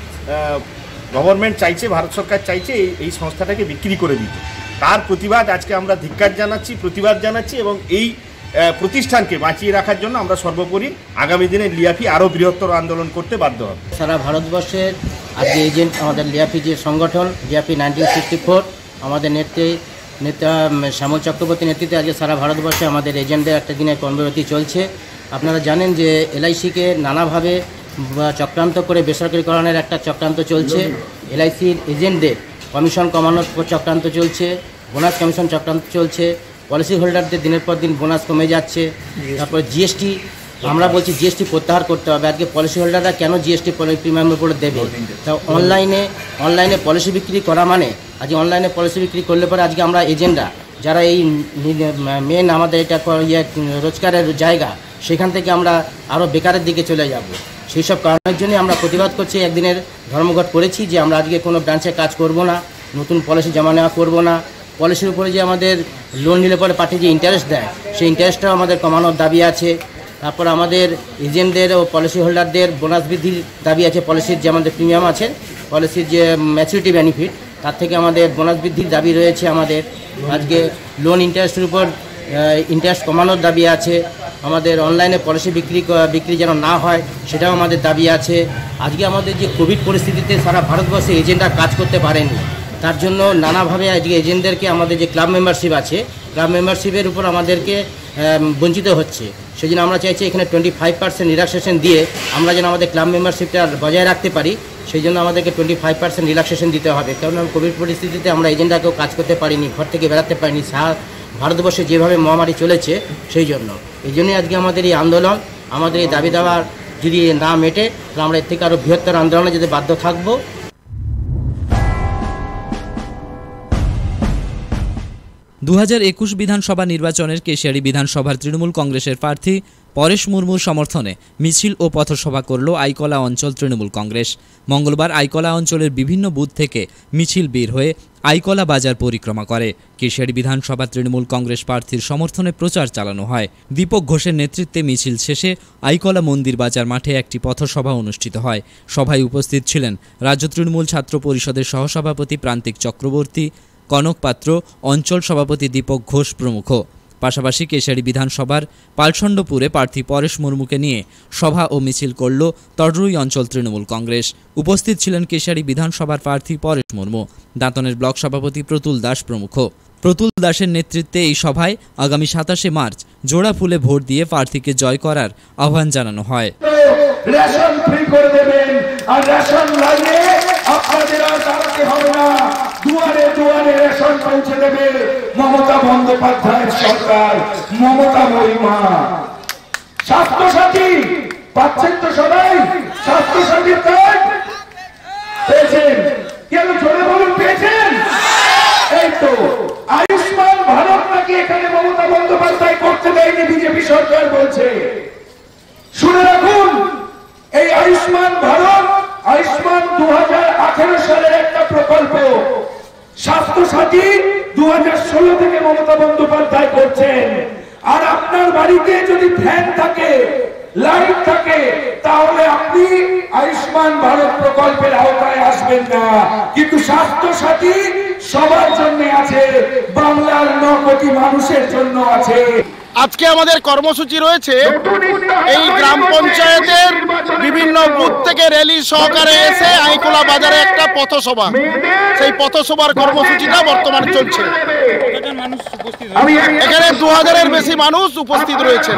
গভর্নমেন্ট চাইছে, ভারত সরকার চাইছে এই এই সংস্থাটাকে বিক্রি করে দিতে। তার প্রতিবাদ আজকে আমরা ধিক্কার জানাচ্ছি, প্রতিবাদ জানাচ্ছি, এবং এই প্রতিষ্ঠানকে বাঁচিয়ে রাখার জন্য আমরা সর্বোপরি আগামী দিনে লিয়াফি আরও বৃহত্তর আন্দোলন করতে বাধ্য হবে। সারা ভারতবর্ষের আজকে এজেন্ট আমাদের লিয়াফি যে সংগঠন, লিয়াফি নাইনটিন সিক্সটি ফোর আমাদের নেত্রী নেতা শ্যামল চক্রবর্তী নেতৃত্বে আজকে সারা ভারতবর্ষে আমাদের এজেন্টদের একটা দিনের কর্মবিরতি চলছে। আপনারা জানেন যে এলআইসিকে নানাভাবে চক্রান্ত করে বেসরকারীকরণের একটা চক্রান্ত চলছে। এলআইসির এজেন্টদের কমিশন কমানোর চক্রান্ত চলছে, বোনাস কমিশন চক্রান্ত চলছে, পলিসি হোল্ডারদের দিনের পর দিন বোনাস কমে যাচ্ছে। তারপরে জিএসটি, আমরা বলছি জিএসটি প্রত্যাহার করতে হবে। আজকে পলিসি হোল্ডাররা কেন জিএসটি প্রিমিয়ামের উপরে দেবে? তা অনলাইনে অনলাইনে পলিসি বিক্রি করা মানে, আজকে অনলাইনে পলিসি বিক্রি করলে পরে আজকে আমরা এজেন্টরা যারা এই মেন আমাদের এটা ইয়ে রোজগারের জায়গা, সেখান থেকে আমরা আরও বেকারের দিকে চলে যাব। সেই সব কারণের জন্য আমরা প্রতিবাদ করছি, একদিনের ধর্মঘট করেছি যে আমরা আজকে কোনো ব্রাঞ্চে কাজ করব না, নতুন পলিসি জমা নেওয়া করবো না। পলিসির উপরে যে আমাদের লোন নিলে পরে পার্টি যে ইন্টারেস্ট দেয়, সেই ইন্টারেস্টটাও আমাদের কমানোর দাবি আছে। তারপর আমাদের এজেন্টদের ও পলিসি হোল্ডারদের বোনাস বৃদ্ধির দাবি আছে। পলিসির যে আমাদের প্রিমিয়াম আছে, পলিসির যে ম্যাচুরিটি বেনিফিট, তার থেকে আমাদের বোনাস বৃদ্ধির দাবি রয়েছে। আমাদের আজকে লোন ইন্টারেস্টের উপর ইন্টারেস্ট কমানোর দাবি আছে। আমাদের অনলাইনে পলিসি বিক্রি বিক্রি যেন না হয়, সেটাও আমাদের দাবি আছে। আজকে আমাদের যে কোভিড পরিস্থিতিতে সারা ভারতবর্ষে এজেন্টরা কাজ করতে পারেনি, তার জন্য নানাভাবে আজকে এজেন্টদেরকে আমাদের যে ক্লাব মেম্বারশিপ আছে, ক্লাব মেম্বারশিপের উপর আমাদেরকে বঞ্চিত হচ্ছে। সেই জন্য আমরা চাইছি এখানে টোয়েন্টি ফাইভ পার্সেন্ট রিল্যাক্সেশন দিয়ে আমরা যেন আমাদের ক্লাব মেম্বারশিপটা বজায় রাখতে পারি, সেই জন্য আমাদেরকে টোয়েন্টি ফাইভ পার্সেন্ট রিল্যাক্সেশন দিতে হবে। কারণ কোভিড পরিস্থিতিতে আমরা এজেন্টরা কেউ কাজ করতে পারিনি, ঘর থেকে বেরাতে পারিনি, সারা ভারতবর্ষে যেভাবে মহামারী চলেছে, সেই জন্য এই জন্যই আজকে আমাদের এই আন্দোলন। আমাদের এই দাবি দাওয়া যদি না মেটে, তাহলে আমরা এর থেকে আরও বৃহত্তর আন্দোলনে যেতে বাধ্য থাকবো। দু হাজার একুশ বিধানসভা নির্বাচনের কেশিয়ারি বিধানসভার তৃণমূল কংগ্রেসের প্রার্থী পরেশ মুর্মুর সমর্থনে মিছিল ও পথসভা করল আইকলা অঞ্চল তৃণমূল কংগ্রেস। মঙ্গলবার আইকলা অঞ্চলের বিভিন্ন বুথ থেকে মিছিল বের হয়ে আইকলা বাজার পরিক্রমা করে। কেশিয়ারি বিধানসভা তৃণমূল কংগ্রেস প্রার্থীর সমর্থনে প্রচার চালানো হয়। দীপক ঘোষের নেতৃত্বে মিছিল শেষে আইকলা মন্দির বাজার মাঠে একটি পথসভা অনুষ্ঠিত হয়। সভায় উপস্থিত ছিলেন রাজ্য তৃণমূল ছাত্র পরিষদের সহসভাপতি প্রান্তিক চক্রবর্তী, কনক পাত্র, অঞ্চল সভাপতি দীপক ঘোষ প্রমুখ। পাশাপাশি কেশিয়ারি বিধানসভার পালসণ্ডপুরে প্রার্থী পরেশ মুর্মুকে নিয়ে সভা ও মিছিল করল তডরুই অঞ্চল তৃণমূল কংগ্রেস। উপস্থিত ছিলেন কেশিয়ারি বিধানসভার প্রার্থী পরেশ মুর্মু, দাঁতনের ব্লক সভাপতি প্রতুল দাস প্রমুখ। প্রতুল দাসের নেতৃত্বে এই সভায় আগামী সাতাশে মার্চ জোড়া ফুলে ভোট দিয়ে প্রার্থীকে জয় করার আহ্বান জানানো হয়। রেশন ফ্রি করে দেবেন, আর রেশন লাগিয়ে আপনাদের আর দাঁড়াতে হবে না, দুয়ারে দুয়ারে রেশন পৌঁছে দেবে মমতা বন্দ্যোপাধ্যায়ের সরকার, মমতা মহিমা। স্বাস্থ্য সাথী পাচ্ছেন তো সবাই? স্বাস্থ্য সাথীর কার্ড পেয়েছেন? কেন জোরে বলুন, পেয়েছেন? এই তো আয়ুষ্মান ভারত নাকি এখানে মমতা বন্দ্যোপাধ্যায় করতে দেয়নি, বিজেপি সরকার বলছে। শুনে রাখুন, এই আয়ুষ্মান ভারত, আয়ুষ্মান দু হাজার আঠেরো সালের একটা প্রকল্প। স্বাস্থ্য সাথী দু হাজার ষোলো থেকে মমতা বন্দ্যোপাধ্যায় করছেন। আর আপনার বাড়িতে যদি ফ্যান থাকে, লাইট থাকে, তাহলে আপনি আয়ুষ্মান ভারত প্রকল্পের আওতায় আসবেন না। কিন্তু স্বাস্থ্য সাথী সবার জন্য আছে, বাংলার ন কোটি মানুষের জন্য আছে। আজকে আমাদের কর্মসূচি রয়েছে এই গ্রাম পঞ্চায়েতের বিভিন্ন বুথ থেকে র্যালি সহকারে এসে আইকলা বাজারে একটা পথসভা, সেই পথসভার কর্মসূচিটা বর্তমানে চলছে। এখানে দু হাজারের বেশি মানুষ উপস্থিত রয়েছে।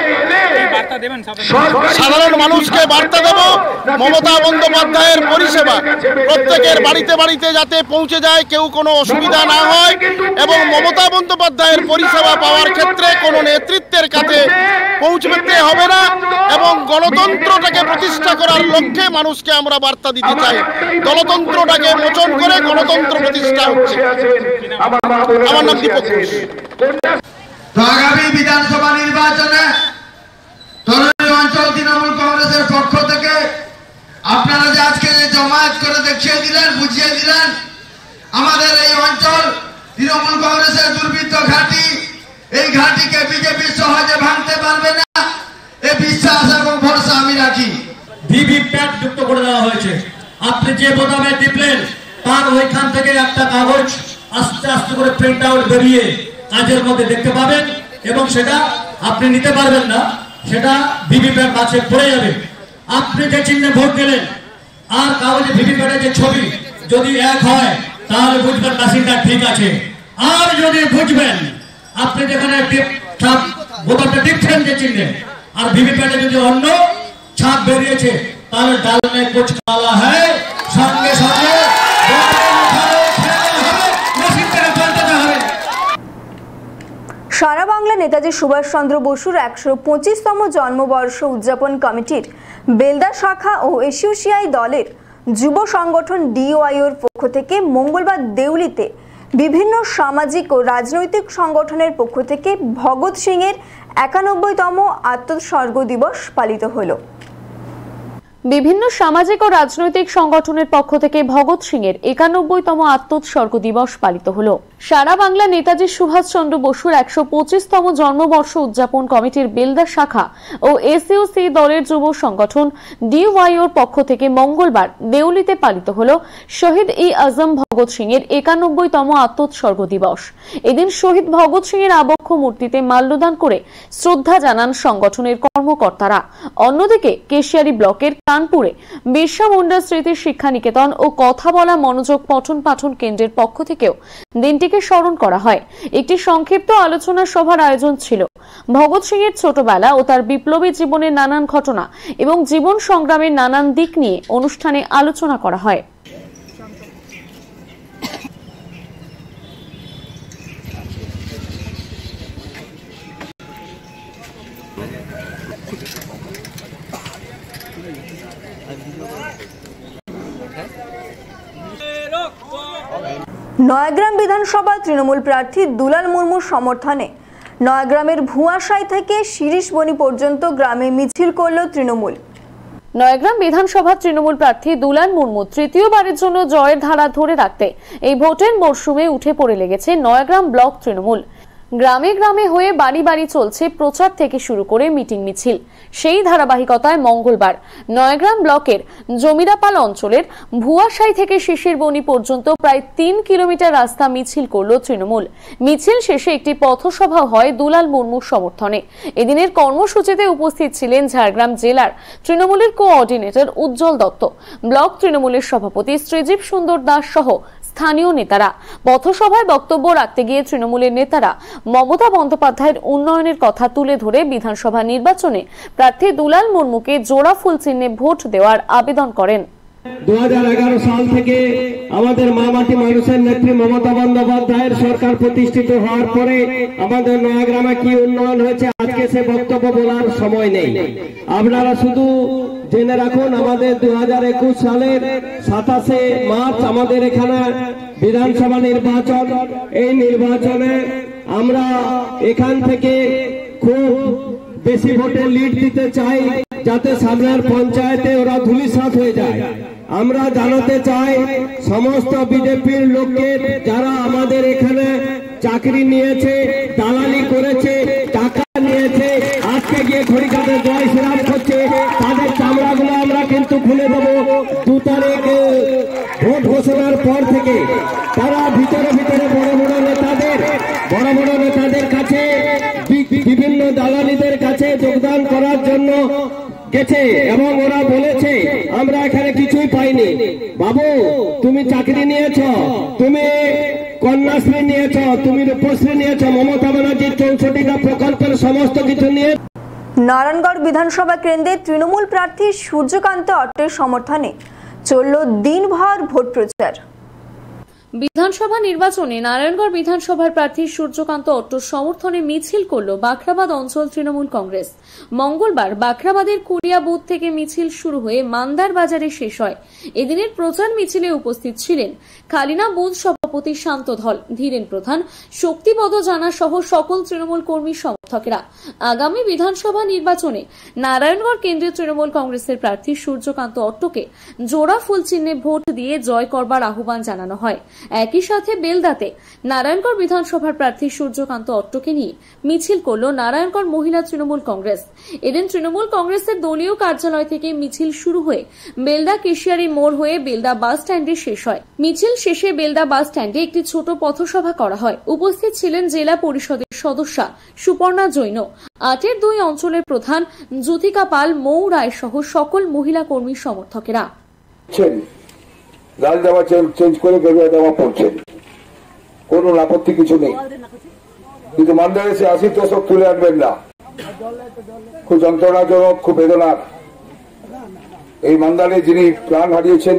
সাধারণ মানুষকে বার্তা দেব, মমতা বন্দ্যোপাধ্যায়ের পরিষেবা প্রত্যেকের বাড়িতে বাড়িতে যাতে পৌঁছে যায়, কেউ কোনো অসুবিধা না হয়, এবং মমতা বন্দ্যোপাধ্যায়ের পরিষেবা পাওয়ার ক্ষেত্রে কোনো নেতৃত্বের কাছে পৌঁছতে হবে না, এবং গণতন্ত্রটাকে প্রতিষ্ঠা করার লক্ষ্যে মানুষকে আমরা বার্তা দিতে চাই। গণতন্ত্রটাকে মোচন করে গণতন্ত্র প্রতিষ্ঠা হচ্ছে। আমার নাম দীপক ঘোষ। আগামী বিধানসভা নির্বাচনে তরুণী অঞ্চল তৃণমূল কংগ্রেসের পক্ষ থেকে আপনারা যে আজকে যে জমায়েত করে দেখিয়ে দিলেন, বুঝিয়ে দিলেন, আমাদের এই অঞ্চল তৃণমূল কংগ্রেসের দুর্বৃত্ত ঘাঁটি, এই ঘাঁটিকে বিজেপি সহজে ভাঙতে পারবে না, এই বিশ্বাস এবং ভরসা আমি রাখি। ভিভিপ্যাট যুক্ত করে দেওয়া হয়েছে। আপনি যে বোতামে টিপলেন, তার ওইখান থেকে একটা কাগজ আস্তে আস্তে করে প্রিন্ট আউট বেরিয়ে কাজের মধ্যে দেখতে পাবেন, এবং সেটা আপনি নিতে পারবেন না, সেটা ভিভিপ্যাট বাক্সে পড়ে যাবে। আপনি যে চিহ্নে ভোট দিলেন আর কাগজে ভিভিপ্যাটের যে ছবি যদি এক হয়, তাহলে বুঝবেন মেশিনটা ঠিক আছে। আর যদি বুঝবেন আপনি যেখানে বোতামটা টিপছেন যে চিহ্নে, আর ভিভিপ্যাটে যদি অন্য ছাপ বেরিয়েছে, তাহলে ডাল মে কুছ কালা হ্যায়, সঙ্গে সঙ্গে সারা বাংলা নেতাজি সুভাষচন্দ্র বসুর একশো পঁচিশতম জন্মবর্ষ উদযাপন কমিটির বেলদা শাখা ও এসইউসিআই দলের যুব সংগঠন ডিওয়াইওর পক্ষ থেকে মঙ্গলবার দেউলিতে বিভিন্ন সামাজিক ও রাজনৈতিক সংগঠনের পক্ষ থেকে ভগৎ সিং এর একানব্বইতম আত্মোৎসর্গ দিবস পালিত হলো। বিভিন্ন সামাজিক ও রাজনৈতিক সংগঠনের পক্ষ থেকে ভগৎ সিং এর একানব্বইতম আত্মোৎসর্গ দিবস পালিত হলো। সারা বাংলা নেতাজি সুভাষচন্দ্র বসুর একশো পঁচিশতম জন্মবর্ষ উদযাপন কমিটির বেলদা শাখা ও এসইউসি দলের যুব সংগঠন ডিওয়াইওর পক্ষ থেকে মঙ্গলবার দেউলিতে পালিত হল শহীদ ই আজম ভগৎ সিং এর একানব্বইতম আত্মোৎসর্গ দিবস। এদিন শহীদ ভগৎ সিং এর আবক্ষ মূর্তিতে মাল্যদান করে শ্রদ্ধা জানান সংগঠনের কর্মকর্তারা। অন্যদিকে কেশিয়ারি ব্লকের কানপুরে বিরসা মুন্ডা স্মৃতি শিক্ষা নিকেতন ও কথা বলা মনোযোগ পঠন পাঠন কেন্দ্রের পক্ষ থেকেও দিনটিকে স্মরণ করা হয়। একটি সংক্ষিপ্ত আলোচনা সভার আয়োজন ছিল। ভগৎ সিং এর ছোটবেলা ও তার বিপ্লবী জীবনের নানান ঘটনা এবং জীবন সংগ্রামের নানান দিক নিয়ে অনুষ্ঠানে আলোচনা করা হয়। নয়াগ্রাম বিধানসভা তৃণমূল প্রার্থী দুলাল মুর্মুর সমর্থনে নয়াগ্রামের ভুয়াশাই থেকে শিরিশবনি পর্যন্ত গ্রামে মিছিল করল তৃণমূল। নয়াগ্রাম বিধানসভা তৃণমূল প্রার্থী দুলাল মুর্মু তৃতীয়বারের জন্য জয়ের ধারা ধরে রাখতে এই ভোটের মরশুমে উঠে পড়ে লেগেছে নয়াগ্রাম ব্লক তৃণমূল। গ্রামে গ্রামে হয়ে বাড়ি বাড়ি চলছে প্রচার থেকে শুরু করে মিটিং মিছিল। সেই ধারাবাহিকতায় মঙ্গলবার নয়াগ্রাম ব্লকের জমিরাপাল অঞ্চলের ভুয়াশাই থেকে শিশিরবনি পর্যন্ত প্রায় তিন কিলোমিটার রাস্তা মিছিল করল তৃণমূল। মিছিল শেষে একটি পথসভা হয় দুলাল মুর্মুর সমর্থনে। এদিনের কর্মসূচিতে উপস্থিত ছিলেন ঝাড়গ্রাম জেলার তৃণমূলের কোঅর্ডিনেটর উজ্জ্বল দত্ত, ব্লক তৃণমূলের সভাপতি শ্রীজীব সুন্দর দাস সহ স্থানীয় নেতারা। পথসভায় বক্তব্য রাখতে গিয়ে তৃণমূলের নেতারা মমতা বন্দ্যোপাধ্যায়ের উন্নয়নের কথা তুলে ধরে বিধানসভা নির্বাচনে প্রার্থী দুলাল মুর্মুকে জোড়া ফুল চিহ্নে ভোট দেওয়ার আবেদন করেন। দু হাজার এগারো সাল থেকে আমাদের মা মাটি মানুষের নেত্রী মমতা বন্দ্যোপাধ্যায়ের সরকার প্রতিষ্ঠিত হওয়ার পরে আমাদের নয়াগ্রামে কি উন্নয়ন হয়েছে আজকে সে বক্তব্য বলার সময় নেই। আপনারা শুধু জেনে রাখুন, আমাদের দু হাজার একুশ সালের সাতাশে মার্চ আমাদের এখানে বিধানসভা নির্বাচন। এই নির্বাচনে আমরা এখান থেকে খুব বেশি ভোটে লিড দিতে চাই, যাতে সামনের পঞ্চায়েতে ওরা ধুলিসাৎ হয়ে যায়। আমরা জানাতে চাই সমস্ত বিজেপির লোককে, যারা আমাদের এখানে চাকরি নিয়েছে, দালালি করেছে, টাকা নিয়েছে, আজকে গিয়ে খড়িকাতে জয় শ্রীরাম করছে, তাদের চামড়াগুলো আমরা কিন্তু খুলে দেবো। দু তারিখ ভোট ঘোষণার পর থেকে তারা ভিতরে ভিতরে বড় বড় নেতাদের বড় বড় নেতাদের কাছে, বিভিন্ন দালালিদের কাছে যোগদান করার জন্য গেছে এবং ওরা বলেছে আমরা এখানে কিছুই পাইনি। বাবু, তুমি চাকরি নিয়েছ, তুমি কন্যাশ্রী নিয়েছ, তুমি রূপশ্রী নিয়েছ, মমতা ব্যানার্জির চৌষট্টিটা প্রকল্পের সমস্ত কিছু নিয়ে। নারায়ণগড় বিধানসভা কেন্দ্রে তৃণমূল প্রার্থী সূর্যকান্ত অট্টের সমর্থনে চলল দিনভর ভোট প্রচার। বিধানসভা নির্বাচনে নারায়ণগড় বিধানসভার প্রার্থী সূর্যকান্ত অট্টর সমর্থনে মিছিল করল বাখরাবাদ অঞ্চল তৃণমূল কংগ্রেস। মঙ্গলবার বাখরাবাদের কুড়িয়া বুথ থেকে মিছিল শুরু হয়ে মান্দার বাজারে শেষ হয়। এদিনের প্রচার মিছিলে উপস্থিত ছিলেন খালিনা বুথ সভাপতি শান্ত ধল, ধীরেন প্রধান, শক্তিপদ জানা সহ সকল তৃণমূল কর্মী সমর্থকেরা। আগামী বিধানসভা নির্বাচনে নারায়ণগড় কেন্দ্রীয় তৃণমূল কংগ্রেসের প্রার্থী সূর্যকান্ত অট্টকে জোড়া ফুল চিহ্নে ভোট দিয়ে জয় করবার আহ্বান জানানো হয়। একই সাথে বেলদাতে নারায়ণগড় বিধানসভার প্রার্থী সূর্যকান্ত অট্টকে নিয়ে মিছিল করল নারায়ণগড় মহিলা তৃণমূল কংগ্রেস। এদিন তৃণমূল কংগ্রেসের দলীয় কার্যালয় থেকে মিছিল শুরু হয়ে বেলদা কেশিয়ারি মোড় হয়ে বেলদা বাস স্ট্যান্ডে শেষ হয়। মিছিল শেষে বেলদা বাস স্ট্যান্ডে একটি ছোট পথসভা করা হয়। উপস্থিত ছিলেন জেলা পরিষদের সদস্যা সুপর্ণা জৈন, আটের দুই অঞ্চলের প্রধান জ্যোতিকা পাল, মৌ রায় সহ সকল মহিলা কর্মী সমর্থকেরা। লাল জামা চেঞ্জ করে গেরুয়া জামা পড়ছেন, কোনো আপত্তি কিছু নেই, কিন্তু মান্দারে এসে আশি দশক তুলে আনবেন না। খুব যন্ত্রণাজনক, খুব বেদনার। এই মান্দারে যিনি প্রাণ হারিয়েছেন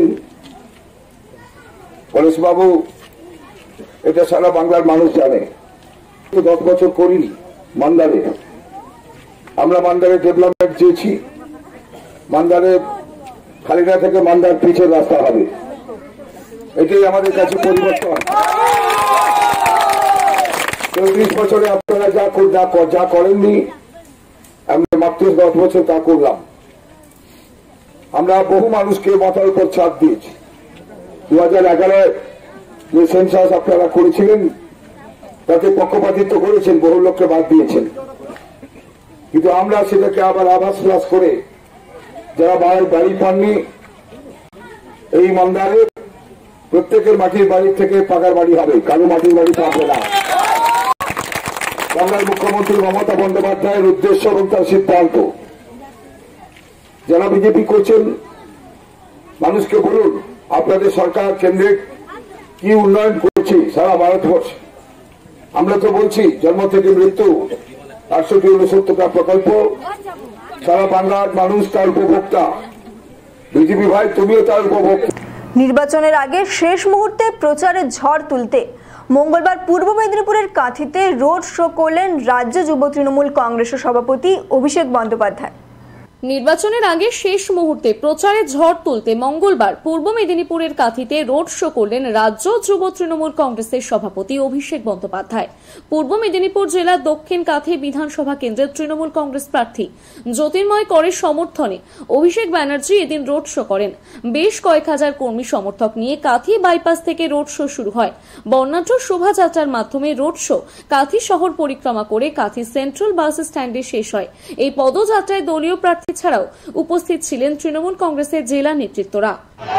পরেশবাবু, এটা সারা বাংলার মানুষ জানে। দশ বছর করিনি মান্দারে, আমরা মান্দারে ডেভেলপমেন্ট চেয়েছি। মান্দারে খালিনা থেকে মান্দার পিছের রাস্তা হবে, এটাই আমাদের কাছে পরিবর্তন। চৌত্রিশ বছরে আপনারা যা যা করেননি আমরা মাত্র দশ বছর তা করলাম। আমরা বহু মানুষকে মাথার উপর ছাদ দিয়েছি। দু হাজার এগারোয় যে সেন্সাস আপনারা করেছিলেন তাতে পক্ষপাতিত্ব করেছেন, বহু লোককে বাদ দিয়েছেন, কিন্তু আমরা সেটাকে আবার আভাস প্লাস করে যারা বাড়ি পাননি এই মন্দারে প্রত্যেকের মাটির বাড়ির থেকে পাকার বাড়ি হবে, কারো মাটির বাড়ি থাকবে না। বাংলার মুখ্যমন্ত্রী মমতা বন্দ্যোপাধ্যায়ের উদ্দেশ্য এবং তার সিদ্ধান্ত, যারা বিজেপি করছেন মানুষকে বলুন আপনাদের সরকার কেন্দ্রে কি উন্নয়ন করছে সারা ভারতবর্ষে। আমরা তো বলছি জন্ম থেকে মৃত্যু আটষট্টি উনসত্তরটা প্রকল্প, সারা বাংলার মানুষ তার উপভোক্তা। বিজেপি ভাই তুমিও তার উপভোক্তা। নির্বাচনের আগে শেষ মুহূর্তে প্রচারে ঝড় তুলতে মঙ্গলবার পূর্ব মেদিনীপুরের কাঁথিতে রোড শো করলেন রাজ্য যুব তৃণমূল কংগ্রেসের সভাপতি অভিষেক বন্দ্যোপাধ্যায়। নির্বাচনের আগে শেষ মুহূর্তে প্রচারে ঝড় তুলতে মঙ্গলবার পূর্ব মেদিনীপুরের কাঁথিতে রোড শো করলেন রাজ্য যুব তৃণমূল কংগ্রেসের সভাপতি অভিষেক বন্দ্যোপাধ্যায়। পূর্ব মেদিনীপুর জেলার দক্ষিণ কাঁথি বিধানসভা কেন্দ্রের তৃণমূল কংগ্রেস প্রার্থী জ্যোতির্ময় করের সমর্থনে অভিষেক ব্যানার্জি এদিন রোড শো করেন। বেশ কয়েক হাজার কর্মী সমর্থক নিয়ে কাঁথি বাইপাস থেকে রোড শো শুরু হয়। বর্ণাঢ্য শোভাযাত্রার মাধ্যমে রোড শো কাঁথি শহর পরিক্রমা করে কাঁথি সেন্ট্রাল বাস স্ট্যান্ডে শেষ হয়। এই পদযাত্রায় দলীয় প্রার্থী ছাড়াও উপস্থিত ছিলেন তৃণমূল কংগ্রেসের জেলা নেতৃত্বরা।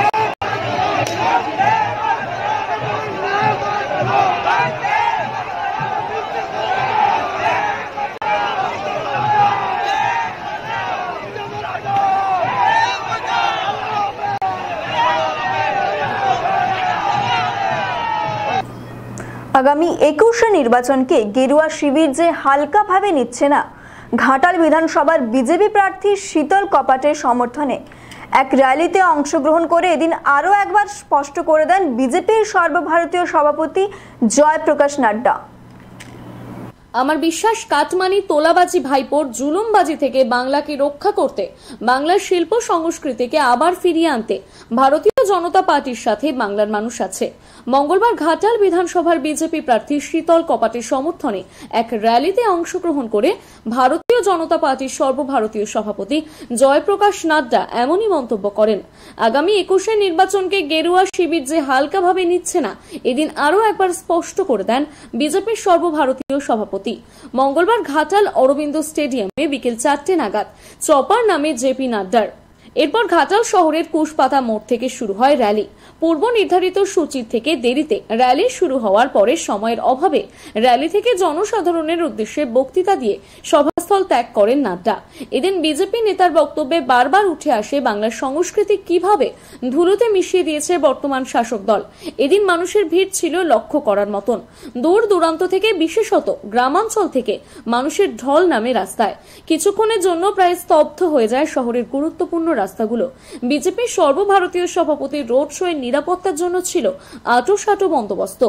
আগামী একুশে নির্বাচনকে গেরুয়া শিবির যে হালকাভাবে নিচ্ছে না, ঘাটাল বিধানসভার বিজেপি প্রার্থী শীতল কপাটের সমর্থনে এক র্যালিতে অংশগ্রহণ করে এদিন আরও একবার স্পষ্ট করে দেন বিজেপির সর্বভারতীয় সভাপতি জয়প্রকাশ নাড্ডা। আমার বিশ্বাস কাটমানি তোলাবাজি ভাইপোর জুলুমবাজি থেকে বাংলাকে রক্ষা করতে, বাংলার শিল্প সংস্কৃতিকে আবার ফিরিয়ে আনতে ভারতীয় জনতা পার্টির সাথে বাংলার মানুষ আছে। মঙ্গলবার ঘাটাল বিধানসভার বিজেপি প্রার্থী শীতল কপাটের সমর্থনে এক র্যালিতে অংশগ্রহণ করে ভারতীয় জনতা পার্টির সর্বভারতীয় সভাপতি জয়প্রকাশ নাড্ডা এমনই মন্তব্য করেন। আগামী একুশে নির্বাচনকে গেরুয়া শিবির যে হালকাভাবে নিচ্ছে না, এদিন আরও একবার স্পষ্ট করে দেন বিজেপির সর্বভারতীয় সভাপতি। মঙ্গলবার ঘাটাল অরবিন্দ স্টেডিয়ামে বিকেল চারটে নাগাদ চপার নামে জেপি নাড্ডার। এরপর ঘাটাল শহরের কুশপাতা মোড় থেকে শুরু হয় র্যালি। পূর্ব নির্ধারিত সূচি থেকে দেরিতে র্যালি শুরু হওয়ার পরে সময়ের অভাবে র্যালি থেকে জনসাধারণের উদ্দেশ্যে বক্তৃতা দিয়ে সভাস্থল ত্যাগ করেন নাড্ডা। এদিন বিজেপি নেতার বক্তব্যে বারবার উঠে আসে বাংলার সংস্কৃতি কিভাবে ধুলোতে মিশিয়ে দিয়েছে বর্তমান শাসক দল। এদিন মানুষের ভিড় ছিল লক্ষ্য করার মতন। দূর দূরান্ত থেকে, বিশেষত গ্রামাঞ্চল থেকে মানুষের ঢল নামে রাস্তায়। কিছুক্ষণের জন্য প্রায় স্তব্ধ হয়ে যায় শহরের গুরুত্বপূর্ণ রাস্তাগুলো। বিজেপির সর্বভারতীয় সভাপতির রোড শো এর নিরাপত্তার জন্য ছিল আঁটোসাঁটো বন্দোবস্ত।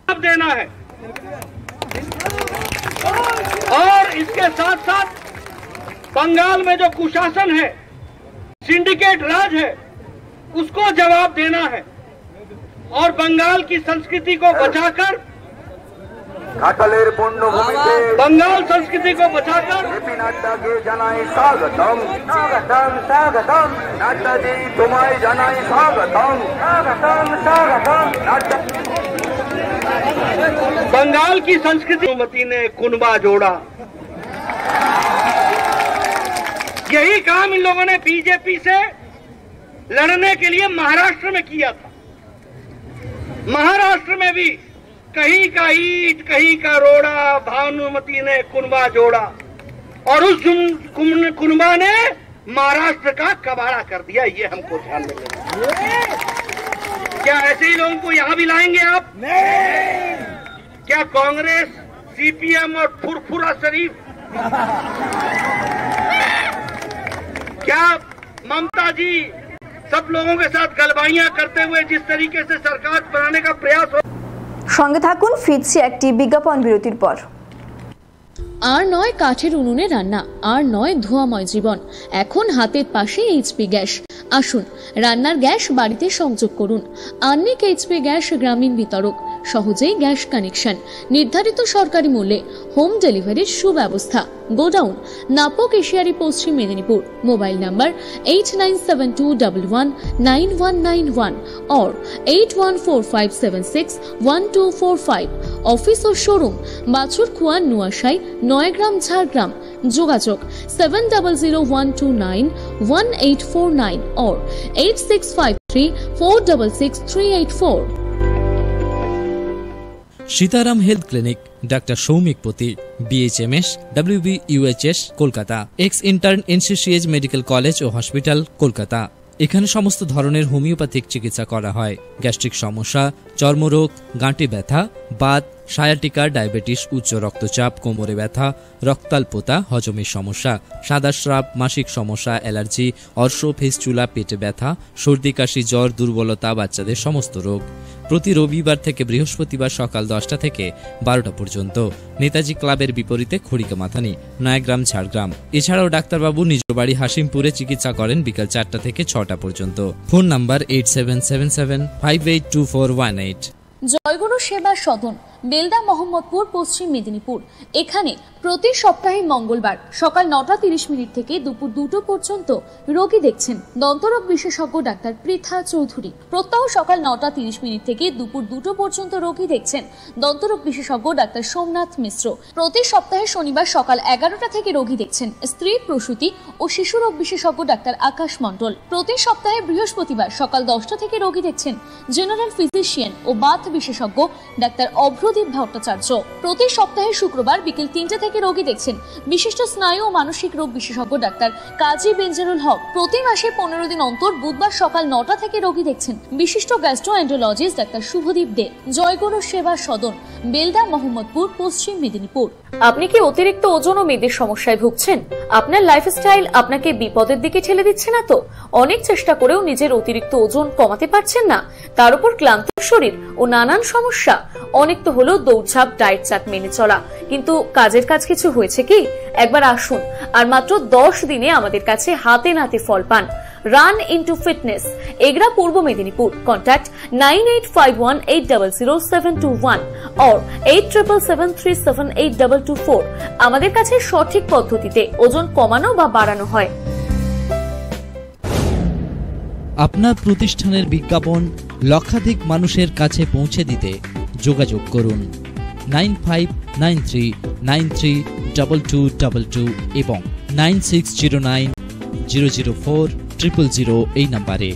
और इसके साथ साथ बंगाल में जो कुशासन है, सिंडिकेट राज है, उसको जवाब देना है और बंगाल की संस्कृति को बचाकर, घाटलेर पुण्यभूमिते बंगाल संस्कृति को बचाकर जेपी नाड्डा के জানাই স্বাগতম স্বাগতম স্বাগতম नाड्डा जी तुम्हारे জানাই স্বাগতম স্বাগতম স্বাগতম नाड्डा बंगाल की संस्कृति मती ने कुनबा जोड़ा। यही काम इन लोगों ने बीजेपी से लड़ने के लिए महाराष्ट्र में किया था। महाराष्ट्र में भी कहीं का ईट कहीं का रोड़ा, भानुमती ने कुनबा जोड़ा और उस कुनबा ने महाराष्ट्र का कबाड़ा कर दिया। ये हमको ध्यान में लेना। क्या ऐसे ही लोगों को यहां भी लाएंगे आप? नहीं। क्या कांग्रेस, सीपीएम और फुरफुरा शरीफ, क्या ममता जी सब लोगों के साथ गलबाइयां करते हुए जिस तरीके से सरकार बनाने का प्रयास हो। সঙ্গে থাকুন, ফিরছি একটি বিজ্ঞাপন বিরতির পর। আর নয় কাঠের উনুনে রান্না, আর নয় ধোঁয়াময় জীবন, এখন হাতের পাশে এইচপি গ্যাস। আসুন রান্নার গ্যাস বাড়িতে সংযোগ করুন। আন্নিক এইচপি গ্যাস গ্রামীণ বিতরক, সহজেই গ্যাস কানেকশন, নির্ধারিত সরকারি মূল্যে হোম ডেলিভারির সুব্যবস্থা। গোডাউন নাপক এশিয়ারি, Paschim Medinipur. Mobile number eight nine seven two one one nine one nine one or eight one four five seven six one two four five. Office ও শোরুম বাছুরখুয়া, নোয়াশাই, নয়গ্রাম, ঝাড়গ্রাম। যোগাযোগ seven double zero one two nine one eight four nine or eight six five three four six six three eight four. Sitaram health clinic, doctor Soumik Pati, BHMS, WBUHS, Kolkata. Ex intern, NCCH medical college ও hospital, Kolkata. এখানে সমস্ত ধরনের homeopathic চিকিৎসা করা হয়। Gastric সমস্যা, চর্মরোগ, গাঁটি ব্যথা, বাত, সায়াটিকা, ডায়াবেটিস, উচ্চ রক্তচাপ, কোমরে ব্যথা, রক্তাল্পতা, হজমের সমস্যা, সাদা স্রাব, মাসিক সমস্যা, অ্যালার্জি, অর্শ, ফিস্টুলা, পেটে ব্যথা, সর্দি কাশি, জ্বর, দুর্বলতা, বাচ্চাদের সমস্ত রোগ। প্রতি রবিবার থেকে বৃহস্পতিবার সকাল দশটা থেকে বারোটা পর্যন্ত। নেতাজি ক্লাবের বিপরীতে খড়িকামাথানি, নয়াগ্রাম, ঝাড়গ্রাম। এছাড়াও ডাক্তারবাবু নিজ বাড়ি হাসিমপুরে চিকিৎসা করেন বিকাল চারটা থেকে ছটা পর্যন্ত। Phone number eight seven seven seven five eight two four one eight. Joyguru Seba Sadan, Belda, Mohammadpur, পশ্চিম মেদিনীপুর। এখানে প্রতি সপ্তাহে মঙ্গলবার সকাল নটা তিরিশ মিনিট থেকে দুপুর দুটো পর্যন্ত রোগী দেখছেন দন্তরোগ বিশেষজ্ঞ ডাক্তার পৃথা চৌধুরী। প্রত্যহ সকাল নটা তিরিশ মিনিট থেকে দুপুর দুটো পর্যন্ত রোগী দেখছেন দন্তরোগ বিশেষজ্ঞ ডাক্তার সোমনাথ মিশ্র। প্রতি সপ্তাহে শনিবার সকাল এগারোটা থেকে রোগী দেখছেন স্ত্রী, প্রসূতি ও শিশু রোগ বিশেষজ্ঞ ডাক্তার আকাশ মণ্ডল। প্রতি সপ্তাহে বৃহস্পতিবার সকাল দশটা থেকে রোগী দেখছেন জেনারেল ফিজিশিয়ান ও বাত বিশেষজ্ঞ ডাক্তার অভ্রদীপ ভট্টাচার্য। প্রতি সপ্তাহে শুক্রবার বিকেল তিনটে থেকে রোগী দেখছেন বিশিষ্ট স্নায়ু ও মানসিক রোগ বিশেষজ্ঞ ডাক্তার কাজী বেঞ্জারুল হক। প্রতি মাসে পনেরো দিন অন্তর বুধবার সকাল নটা থেকে রোগী দেখছেন বিশিষ্ট গ্যাস্ট্রোএন্টারোলজিস্ট ডাক্তার শুভদীপ দে। জয়গুরু সেবা সদন, বেলদা, মোহাম্মদপুর, পশ্চিম মেদিনীপুর। আপনি কি অতিরিক্ত ওজন ও মেদের সমস্যায় ভুগছেন? আপনার লাইফস্টাইল আপনাকে বিপদের দিকে ঠেলে দিচ্ছে না তো? অনেক চেষ্টা করেও নিজের অতিরিক্ত ওজন কমাতে পারছেন না? তার উপর ক্লান্ত শরীর ও নানান সমস্যা। অনেক তো হলো দৌড়ঝাঁপ, ডায়েট চার্ট মেনে চলা, কিন্তু কাজের কাজ কিছু হয়েছে কি? একবার আসুন আর মাত্র দশ দিনে আমাদের কাছে হাতে নাতে ফল পান। Run into fitness, Egra, Purba Medinipur. Contact nine eight five one eight zero zero seven two one or eight seven seven three seven eight two two four. আমাদের কাছে সঠিক পদ্ধতিতে ওজন কমানো বা বাড়ানো হয়। আপনার প্রতিষ্ঠানের বিজ্ঞাপন লক্ষাধিক মানুষের কাছে পৌঁছে দিতে যোগাযোগ করুন nine five nine three nine three double two double two এবং nine six zero nine zero zero four triple zero এই নাম্বারে।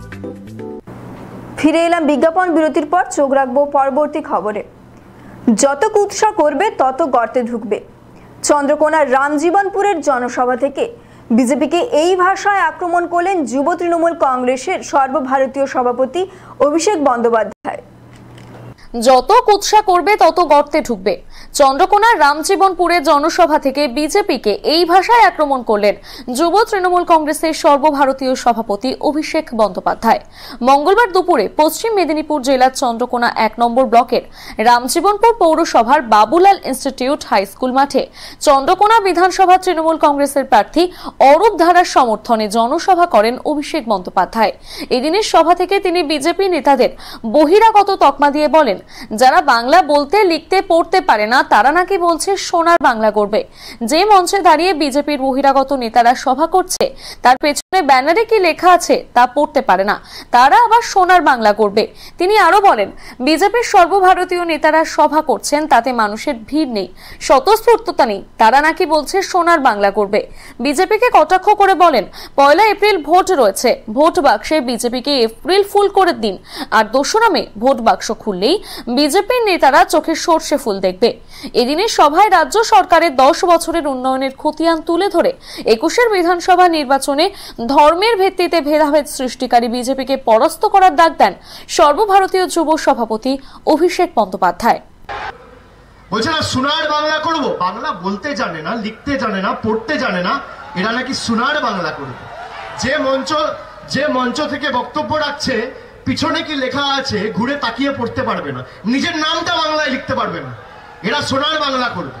ফিরে এলাম বিজ্ঞাপন বিরতির পর। চোখ রাখবো পরবর্তী খবরে। যত কুৎসা করবে তত গর্তে ঢুকবে। চন্দ্রকোনার রামজীবনপুরের জনসভা থেকে বিজেপিকে এই ভাষায় আক্রমণ করলেন যুব তৃণমূল কংগ্রেসের সর্বভারতীয় সভাপতি অভিষেক বন্দ্যোপাধ্যায়। যত কুৎসা করবে তত গর্তে ঢুকবে। চন্দ্রকোনার রামজীবনপুরের জনসভা থেকে বিজেপিকে এই ভাষায় আক্রমণ করলেন যুব তৃণমূল কংগ্রেসের সর্বভারতীয় সভাপতি অভিষেক বন্দ্যোপাধ্যায়। মঙ্গলবার দুপুরে পশ্চিম মেদিনীপুর জেলার চন্দ্রকোনা এক নম্বর ব্লকের রামজীবনপুর পৌরসভার বাবুলাল ইনস্টিটিউট হাই স্কুল মাঠে চন্দ্রকোনা বিধানসভা তৃণমূল কংগ্রেসের প্রার্থী অরূপ ধারার সমর্থনে জনসভা করেন অভিষেক বন্দ্যোপাধ্যায়। এদিনের সভা থেকে তিনি বিজেপি নেতাদের বহিরাগত তকমা দিয়ে বলেন, যারা বাংলা বলতে, লিখতে, পড়তে পারে না তারা নাকি বলছে সোনার বাংলা গড়বে। যে মঞ্চে দাঁড়িয়ে বিজেপির বহিরাগত নেতারা সভা করছে তার পেছনে ব্যানারে কি লেখা আছে তা পড়তে পারে না, তারা আবার সোনার বাংলা গড়বে। তিনি আরো বলেন, বিজেপির সর্বভারতীয় নেতারা সভা করছেন তাতে মানুষের ভিড় নেই, স্বতঃস্ফূর্ততা নেই, তারা নাকি বলছে সোনার বাংলা গড়বে। বিজেপিকে কটাক্ষ করে বলেন, পয়লা এপ্রিল ভোট রয়েছে, ভোট বাক্সে বিজেপিকে এপ্রিল ফুল করে দিন, আর দোসরা মে ভোট বাক্স খুললেই বিজেপির নেতারা চোখে সর্ষে ফুল দেখবে। এদিনের সভায় রাজ্য সরকারের দশ বছরের উন্নয়নের খতিয়ান তুলে ধরে একুশের বিধানসভা নির্বাচনে ধর্মের ভিত্তিতে ভেদাভেদ সৃষ্টিকারী বিজেপিকে পরাস্ত করার ডাক দেন সর্বভারতীয় যুব সভাপতি অভিষেক বন্দ্যোপাধ্যায়। বলছে না সোনার বাংলা করব, বাংলা বলতে জানে না, লিখতে জানে না, পড়তে জানে না, এরা নাকি সোনার বাংলা করবে। যে মঞ্চ যে মঞ্চ থেকে বক্তব্য রাখছে পিছনে কি লেখা আছে ঘুরে তাকিয়ে পড়তে পারবে না, নিজের নামটা বাংলায় লিখতে পারবে না, এরা সোনার বাংলা করবে।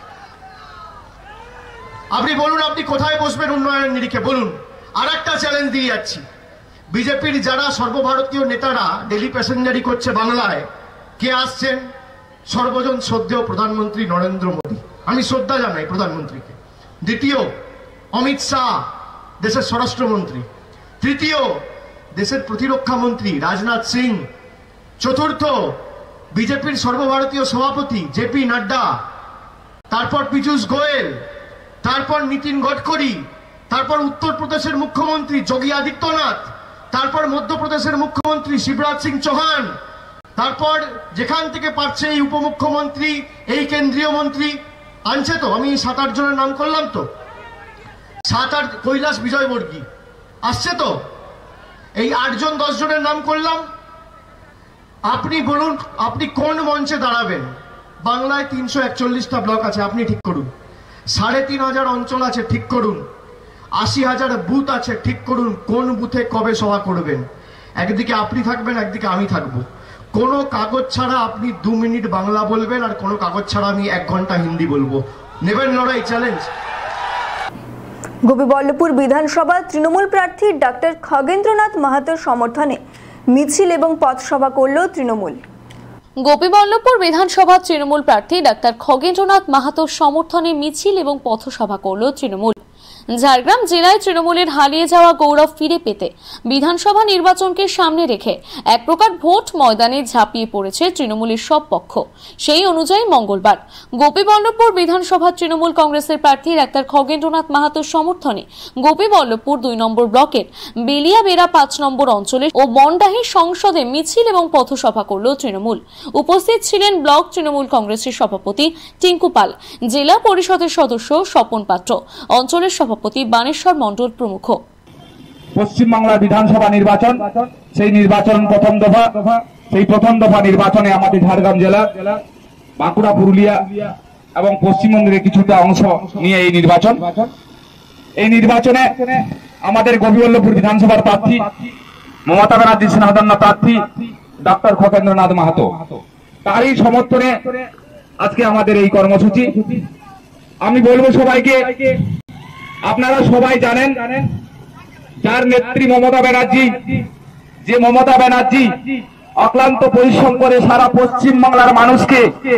আপনি বলুন আপনি কোথায় বসবেন উন্নয়নের নিরিখে, বলুন। আর একটা চ্যালেঞ্জ দিয়ে যাচ্ছি, বিজেপির যারা সর্বভারতীয় নেতারা ডেলি প্যাসেঞ্জারি করছে বাংলায়, কে আসছেন? সর্বজন শ্রদ্ধেয় প্রধানমন্ত্রী নরেন্দ্র মোদী। আমি শ্রদ্ধা জানাই প্রধানমন্ত্রীকে। দ্বিতীয়, অমিত শাহ, দেশের স্বরাষ্ট্রমন্ত্রী। তৃতীয়, দেশের প্রতিরক্ষা মন্ত্রী রাজনাথ সিং। চতুর্থ, বিজেপির সর্বভারতীয় সভাপতি জেপি নাড্ডা। তারপর পীযূষ গোয়েল, তারপর নীতিন গডকরি, তারপর উত্তরপ্রদেশের মুখ্যমন্ত্রী যোগী আদিত্যনাথ, তারপর মধ্যপ্রদেশের মুখ্যমন্ত্রী শিবরাজ সিং চৌহান, তারপর যেখান থেকে পারছে এই উপমুখ্যমন্ত্রী, এই কেন্দ্রীয় মন্ত্রী আনছে। তো আমি সাত আট জনের নাম করলাম, তো সাত আট, কৈলাস বিজয়বর্গী আসছে। তো এই আটজন দশ জনের নাম করলাম। আপনি বলুন, আপনি কোন মঞ্চে দাঁড়াবেন? বাংলায় তিনশো একচল্লিশটা ব্লক আছে, আপনি ঠিক করুন। সাড়ে তিন হাজার অঞ্চল আছে, ঠিক করুন। আশি হাজার বুথ আছে, ঠিক করুন কোন বুথে কবে সভা করবেন। একদিকে আপনি থাকবেন, একদিকে আমি থাকবো। কোনো কাগজ ছাড়া আপনি দু মিনিট বাংলা বলবেন, আর কোনো কাগজ ছাড়া আমি এক ঘন্টা হিন্দি বলবো। নেবেন লড়াই, চ্যালেঞ্জ? গোপীবল্লভপুর বিধানসভা তৃণমূল প্রার্থী ডাক্তার খগেন্দ্রনাথ মাহাতোর সমর্থনে মিছিল এবং পথসভা করল তৃণমূল। গোপীবল্লভপুর বিধানসভা তৃণমূল প্রার্থী ডাক্তার খগেন্দ্রনাথ মাহাতোর সমর্থনে মিছিল এবং পথসভা করল তৃণমূল। ঝাড়গ্রাম জেলায় তৃণমূলের হারিয়ে যাওয়া গৌরব ফিরে পেতে বিধানসভা নির্বাচনকে সামনে রেখে এক প্রকার ভোট ময়দানে ঝাঁপিয়ে পড়েছে তৃণমূলের সব পক্ষ। সেই অনুযায়ী মঙ্গলবার গোপীবল্লভপুর বিধানসভা তৃণমূল কংগ্রেসের প্রার্থী ডাক্তার খগেন্দ্রনাথ মাহাতোর সমর্থনে গোপীবল্লভপুর দুই নম্বর ব্লকের বেলিয়াবেড়া পাঁচ নম্বর অঞ্চলে ও বনডাহি সংসদে মিছিল এবং পথসভা করল তৃণমূল। উপস্থিত ছিলেন ব্লক তৃণমূল কংগ্রেসের সভাপতি টিঙ্কু পাল, জেলা পরিষদের সদস্য স্বপন পাত্র, অঞ্চলের সভাপতি বানেশ্বর মণ্ডল প্রমুখ। পশ্চিমবাংলা বিধানসভা নির্বাচন, সেই নির্বাচন প্রথম দফা। সেই প্রথম দফা নির্বাচনে আমাদের ঝাড়গ্রাম জেলা, বাঁকুড়া, পুরুলিয়া এবং পশ্চিমবঙ্গের কিছুটা অংশ নিয়ে এই নির্বাচন। এই নির্বাচনে আমাদের গোপীবল্লভপুর বিধানসভার প্রার্থী মমতা ব্যানার্জি সেনাধন্য প্রার্থী ডক্টর খগেন্দ্রনাথ মাহাতো, তারই সমর্থনে আজকে আমাদের এই কর্মসূচি। আমি বলবো সবাইকে, আপনারা সবাই জানেন যার নেত্রী মমতা ব্যানার্জি, যে মমতা ব্যানার্জি অক্লান্ত পরিশ্রম করে সারা পশ্চিম বাংলার মানুষকে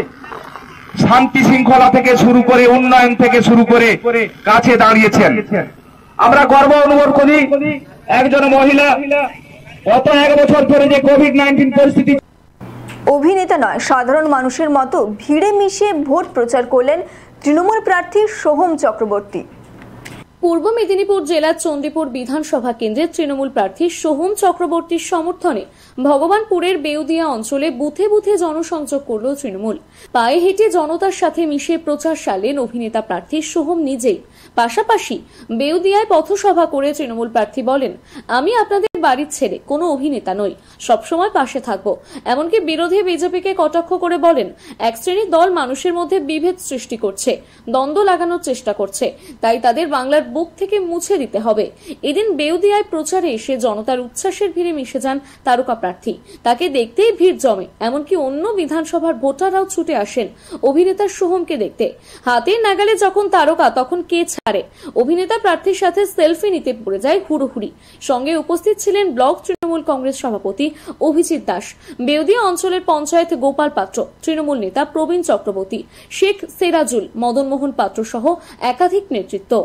শান্তি শৃঙ্খলা থেকে শুরু করে উন্নয়ন থেকে শুরু করে কাছে দাঁড়িয়েছেন। আমরা গর্ব অনুভব করি একজন মহিলা গত এক বছর ধরে যে কোভিড নাইন্টিন পরিস্থিতি। অভিনেতা নয়, সাধারণ মানুষের মতো ভিড়ে মিশে ভোট প্রচার করলেন তৃণমূল প্রার্থী সোহম চক্রবর্তী। পূর্ব মেদিনীপুর জেলার চণ্ডীপুর বিধানসভা কেন্দ্রের তৃণমূল প্রার্থী সোহম চক্রবর্তীর সমর্থনে ভগবানপুরের বেউদিয়া অঞ্চলে বুথে বুথে জনসংযোগ করল তৃণমূল। পায়ে হেঁটে জনতার সাথে মিশে প্রচার সারলেন অভিনেতা প্রার্থী সোহম নিজেই। পাশাপাশি বেউদিয়ায় পথসভা করে তৃণমূল প্রার্থী বলেন, আমি আপনাদের বাড়ির ছেলে, কোনো অভিনেতা নই, সবসময় পাশে থাকবো। এমনকি বিরোধী বিজেপিকে কটাক্ষ করে বলেন, এক শ্রেণীর দল মানুষের মধ্যে বিভেদ সৃষ্টি করছে, দ্বন্দ্ব লাগানোর চেষ্টা করছে, তাই তাদের বাংলার বুক থেকে মুছে দিতে হবে। এদিন বেউদিয়ায় প্রচারে এসে জনতার উচ্ছ্বাসের ভিড়ে মিশে যান তারকা প্রার্থী। তাকে দেখতেই ভিড় জমে, এমনকি অন্য বিধানসভার ভোটাররাও ছুটে আসেন অভিনেতা সোহমকে দেখতে। হাতের নাগালে যখন তারকা, তখন কে ছাড়ে? অভিনেতা প্রার্থীর সাথে সেলফি নিতে পড়ে যায় হুড়োহুড়ি। সঙ্গে উপস্থিত ছিলেন ব্লক তৃণমূল কংগ্রেস সভাপতি অভিজিৎ দাস, বেউদিয়া অঞ্চলের পঞ্চায়েত গোপাল পাত্র, তৃণমূল নেতা প্রবীণ চক্রবর্তী, শেখ সেরাজুল, মদন মোহন পাত্র সহ একাধিক নেতৃত্ব।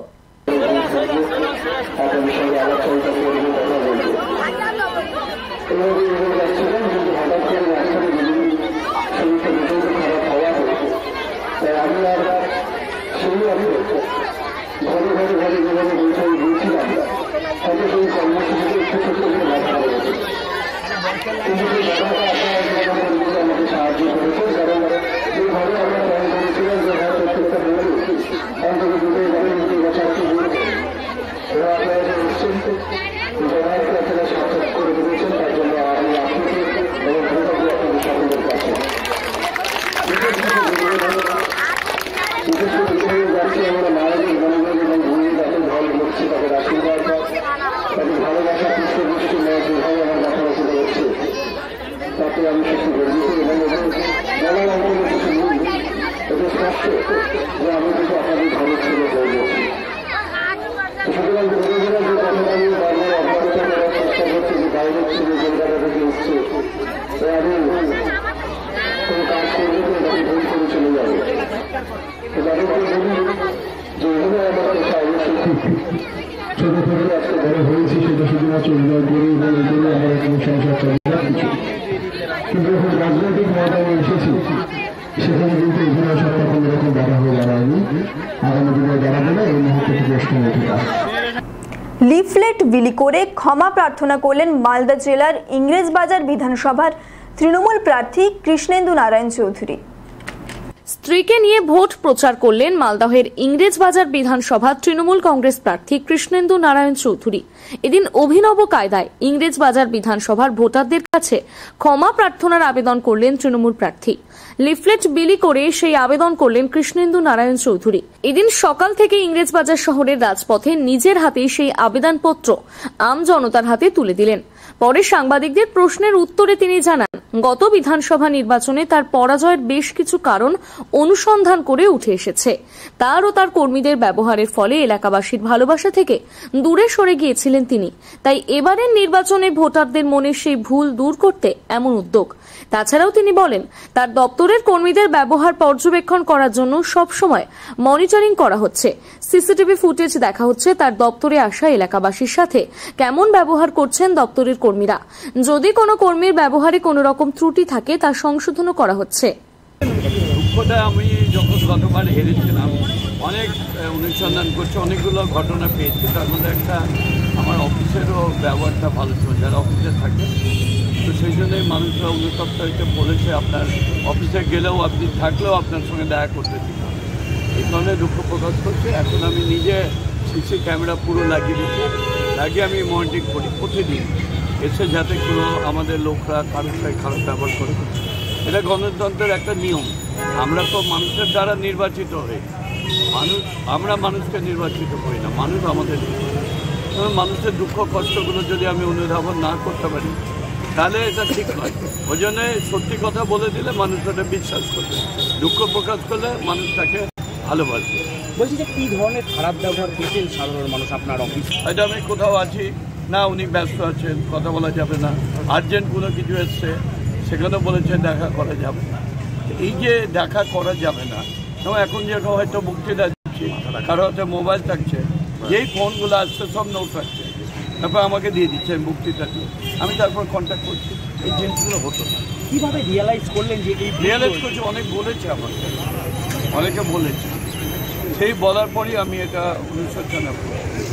কোনো কাজ করবে তো এটাকে ভুল করে চলে যাবে। তাদেরকে বলি যে এভাবে আমার কথা অবশ্যই ঠিক। ছোট থেকে আজকে বড় হয়েছি সেটা শুধুমাত্র অভিনয় করে এবং এই জন্য আমার কোনো সংসার চলে না কিছু, কিন্তু যখন রাজনৈতিক ময়দানে এসেছি সেখানে কিন্তু অভিনয় সত্তা কোনো রকম বাধা হয়ে দাঁড়ায়নি, আগামী দিনে দাঁড়াবে না, এই মুহূর্তে প্রশ্ন ওঠে না। লিফলেট বিলি করে ক্ষমা প্রার্থনা করলেন মালদা জেলার ইংরেজবাজার বিধানসভার তৃণমূল প্রার্থী কৃষ্ণেন্দু নারায়ণ চৌধুরী। স্ত্রীকে নিয়ে ভোট প্রচার করলেন মালদহের ইংরেজবাজার বিধানসভা তৃণমূল কংগ্রেস প্রার্থী কৃষ্ণেন্দু নারায়ণ চৌধুরী। এদিন অভিনব কায়দায় ইংরেজবাজার বিধানসভার ভোটারদের কাছে ক্ষমা প্রার্থনার আবেদন করলেন তৃণমূল প্রার্থী। লিফলেট বিলি করে সেই আবেদন করলেন কৃষ্ণেন্দু নারায়ণ চৌধুরী। এদিন সকাল থেকে ইংরেজবাজার শহরের রাজপথে নিজের হাতে সেই আবেদনপত্র আম জনতার হাতে তুলে দিলেন। পরে সাংবাদিকদের প্রশ্নের উত্তরে তিনি জানান, গত বিধানসভা নির্বাচনে তার পরাজয়ের বেশ কিছু কারণ অনুসন্ধান করে উঠে এসেছে। তার ও তার কর্মীদের ব্যবহারের ফলে এলাকাবাসীর ভালোবাসা থেকে দূরে সরে গিয়েছিলেন তিনি। তাই এবারের নির্বাচনে ভোটারদের মনে সেই ভুল দূর করতে এমন উদ্যোগ। তাছাড়াও তিনি বলেন, তার দপ্তরের কর্মীদের ব্যবহার পর্যবেক্ষণ করার জন্য সব সময় মনিটরিং করা হচ্ছে। সিসিটিভি ফুটেজ দেখা হচ্ছে তার দপ্তরে আসা এলাকাবাসীর সাথে কেমন ব্যবহার করছেন দপ্তরের কর্মীরা। যদি কোনো কর্মীর ব্যবহারে কোনো রকম ত্রুটি থাকে তা সংশোধনও করা হচ্ছে। দুঃখটা আমি যখন গতবার হেরেছিলাম অনেক অনুসন্ধান করছি, অনেকগুলো ঘটনা পেয়েছি। তার মধ্যে একটা আমার অফিসেরও ব্যবহারটা ভালো ছিল, যারা অফিসে থাকে। তো সেই জন্যই মানুষরা অনুতপ্ত হইতে বলেছে আপনার অফিসে গেলেও আপনি থাকলেও আপনার সঙ্গে দেখা করতে দিন। এই ধরনের দুঃখ প্রকাশ করছে। এখন আমি নিজে সিসি ক্যামেরা পুরো লাগিয়ে দিচ্ছি, লাগিয়ে আমি মনিটরিং করি প্রতিদিন, এসে যাতে কোনো আমাদের লোকরা কারোর সাথে খারাপ ব্যবহার করে। এটা গণতন্ত্রের একটা নিয়ম। আমরা তো মানুষের দ্বারা নির্বাচিত হই, মানুষ আমরা মানুষকে নির্বাচিত করি না, মানুষ আমাদের। মানুষের দুঃখ কষ্টগুলো যদি আমি অনুধাবন না করতে পারি তাহলে এটা ঠিক নয়। ওই জন্যে সত্যি কথা বলে দিলে মানুষ ওটা বিশ্বাস করবে, দুঃখ প্রকাশ করলে মানুষ তাকে ভালোবাসবে। বলছি যে কী ধরনের খারাপ ব্যবহার করছেন সাধারণ মানুষ আপনার অফিস? এটা আমি কোথাও আছি না, উনি ব্যস্ত আছেন, কথা বলা যাবে না, আর্জেন্ট কোনো কিছু এসছে সেখানে বলেছে দেখা করা যাবে না। এই যে দেখা করা যাবে না, এবং এখন যে হয়তো বক্তৃতা দিচ্ছি, কারো হয়তো মোবাইল থাকছে, যেই ফোনগুলো আসছে সব নোট রাখছে, তারপর আমাকে দিয়ে দিচ্ছে আমি বক্তৃতা দিয়ে, আমি তারপর কন্ট্যাক্ট করছি। এই জিনিসগুলো হতো না। কীভাবে রিয়েলাইজ করলেন যে এই রিয়েলাইজ করছি? অনেক বলেছে আমাকে, অনেকে বলেছে, সেই বলার পরই আমি এটা অনুশোচনা করি।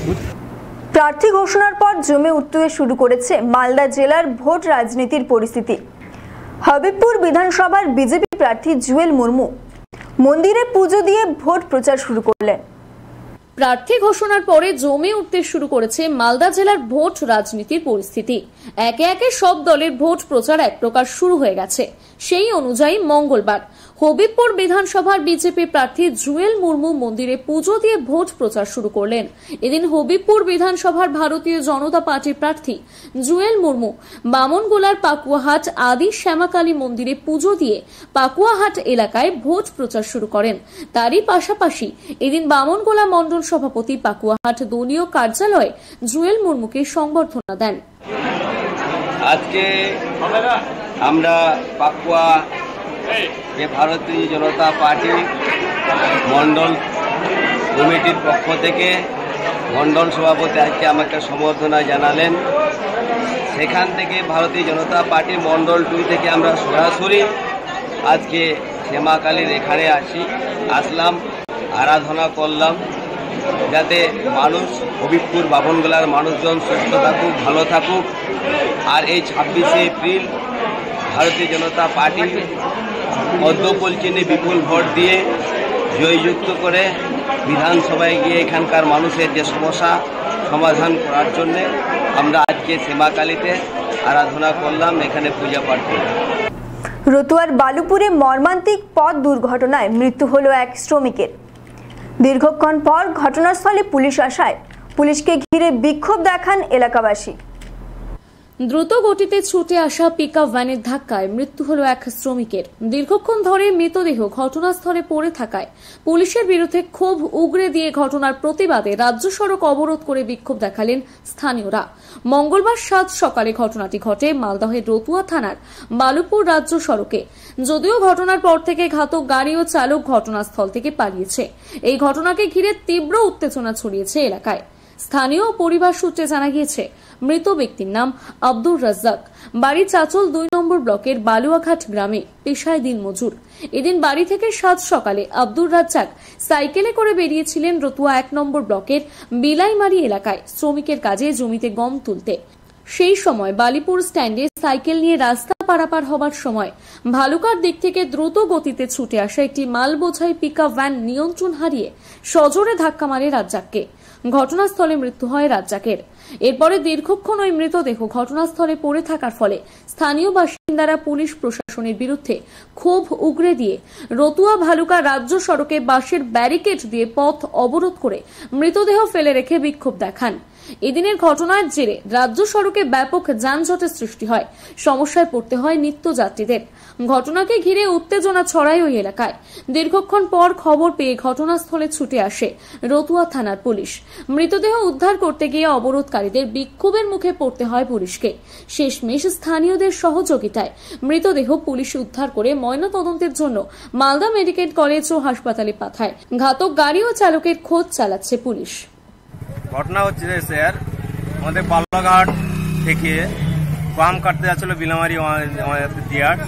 প্রার্থী ঘোষণার পর জমে উঠতে শুরু করেছে মালদা জেলার ভোট রাজনীতির পরিস্থিতি। হবিবপুর বিধানসভার বিজেপি প্রার্থী জুয়েল মুর্মু মন্দিরে পুজো দিয়ে ভোট প্রচার শুরু করলেন। প্রার্থী ঘোষণার পরে জমে উঠতে শুরু করেছে মালদা জেলার ভোট রাজনীতির পরিস্থিতি। একে একে সব দলের ভোট প্রচার এক প্রকার শুরু হয়ে গেছে। সেই অনুযায়ী মঙ্গলবার হবিবপুর বিধানসভার বিজেপি প্রার্থী জুয়েল মুর্মু মন্দিরে পুজো দিয়ে ভোট প্রচার শুরু করলেন। এদিন হবিবপুর বিধানসভার ভারতীয় জনতা পার্টির প্রার্থী জুয়েল মুর্মু বামনগোলার পাকুয়াহাট আদি শ্যামাকালী মন্দিরে পুজো দিয়ে পাকুয়াহাট এলাকায় ভোট প্রচার শুরু করেন। তারই পাশাপাশি এদিন বামনগোলা মণ্ডল সভাপতি পাকুয়াহাট দলীয় কার্যালয়ে জুয়েল মুর্মুকে সংবর্ধনা দেন। আজকে আমরা পাকুয়া যে ভারতীয় জনতা পার্টি মণ্ডল কমিটির পক্ষ থেকে মণ্ডল সভাপতি আজকে আমাকে সম্বর্ধনা জানালেন। সেখান থেকে ভারতীয় জনতা পার্টি মণ্ডল দুই থেকে আমরা সরাসরি আজকে শ্যামাকালীর এখানে আসি আসলাম আরাধনা করলাম, যাতে মানুষ হবিবপুর বাবনগোলার মানুষজন সুস্থ থাকুক, ভালো থাকুক। আর এই ছাব্বিশে এপ্রিল ভারতীয় জনতা পার্টি পদ্মফুল চিহ্নে বিপুল ভোট দিয়ে জয়যুক্ত করে বিধানসভায় গিয়ে এখানকার মানুষের যে সমস্যা সমাধান করার জন্যে আমরা আজকে শ্যামাকালীতে আরাধনা করলাম, এখানে পূজা পাঠ করলাম। রতুয়ার বালুপুরে মর্মান্তিক পথ দুর্ঘটনায় মৃত্যু হলো এক শ্রমিকের। দীর্ঘক্ষণ পর ঘটনাস্থলে পুলিশ আসায় পুলিশকে ঘিরে বিক্ষোভ দেখান এলাকাবাসী। দ্রুত গতিতে ছুটে আসা পিকআপ ভ্যানের ধাক্কায় মৃত্যু হল এক শ্রমিকের। দীর্ঘক্ষণ ধরে মৃতদেহ ঘটনাস্থলে পড়ে থাকায় পুলিশের বিরুদ্ধে ক্ষোভ উগরে দিয়ে ঘটনার প্রতিবাদে রাজ্য সড়ক অবরোধ করে বিক্ষোভ দেখালেন স্থানীয়রা। মঙ্গলবার সাত সকালে ঘটনাটি ঘটে মালদহের রতুয়া থানার বালুপুর রাজ্য সড়কে। যদিও ঘটনার পর থেকে ঘাতক গাড়ি ও চালক ঘটনাস্থল থেকে পালিয়েছে। এই ঘটনাকে ঘিরে তীব্র উত্তেজনা ছড়িয়েছে এলাকায়। স্থানীয় পরিবার সূত্রে জানা গিয়েছে মৃত ব্যক্তির নাম আব্দুর রাজ্জাক, বাড়ি চাচল দুই নম্বর ব্লকের বালুয়াঘাট গ্রামে, পেশায় দিনমজুর। এদিন বাড়ি থেকে সাত সকালে আব্দুর রাজ্জাক সাইকেলে করে বেরিয়েছিলেন রতুয়া এক নম্বর ব্লকের বিলাইমারি এলাকায় শ্রমিকের কাজে জমিতে গম তুলতে। সেই সময় বালিপুর স্ট্যান্ডে সাইকেল নিয়ে রাস্তা পারাপার হবার সময় ভালুকার দিক থেকে দ্রুত গতিতে ছুটে আসা একটি মাল বোঝাই পিকআপ ভ্যান নিয়ন্ত্রণ হারিয়ে সজোরে ধাক্কা মারে রাজ্জাককে। ঘটনাস্থলে মৃত্যু হয় রাজ্জাকের। এরপরে দীর্ঘক্ষণ ওই মৃতদেহ ঘটনাস্থলে পড়ে থাকার ফলে স্থানীয় বাসিন্দারা পুলিশ প্রশাসনের বিরুদ্ধে ক্ষোভ উগরে দিয়ে রতুয়া ভালুকা রাজ্য সড়কে বাঁশের ব্যারিকেড দিয়ে পথ অবরোধ করে মৃতদেহ ফেলে রেখে বিক্ষোভ দেখান। এদিনের ঘটনার জেরে রাজ্য সড়কে ব্যাপক যানজটের সৃষ্টি হয়, সমস্যায় পড়তে হয় নিত্যযাত্রীদের। ঘটনাকে ঘিরে উত্তেজনা ছড়ায় ওই এলাকায়। দীর্ঘক্ষণ পর খবর পেয়ে ঘটনাস্থলে ছুটে আসে রতুয়া থানার পুলিশ। মৃতদেহ উদ্ধার করতে গিয়ে অবরোধকারীদের বিক্ষোভের মুখে পড়তে হয় পুলিশকে। শেষমেশ স্থানীয়দের সহযোগিতায় মৃতদেহ পুলিশ উদ্ধার করে ময়নাতদন্তের জন্য মালদা মেডিকেল কলেজ ও হাসপাতালে পাঠায়। ঘাতক গাড়ি ও চালকের খোঁজ চালাচ্ছে পুলিশ। ঘটনা হচ্ছে যে স্যার, আমাদের বালুঘাট থেকে গম কাটতে যাচ্ছিল বিলামারি দিয়ার।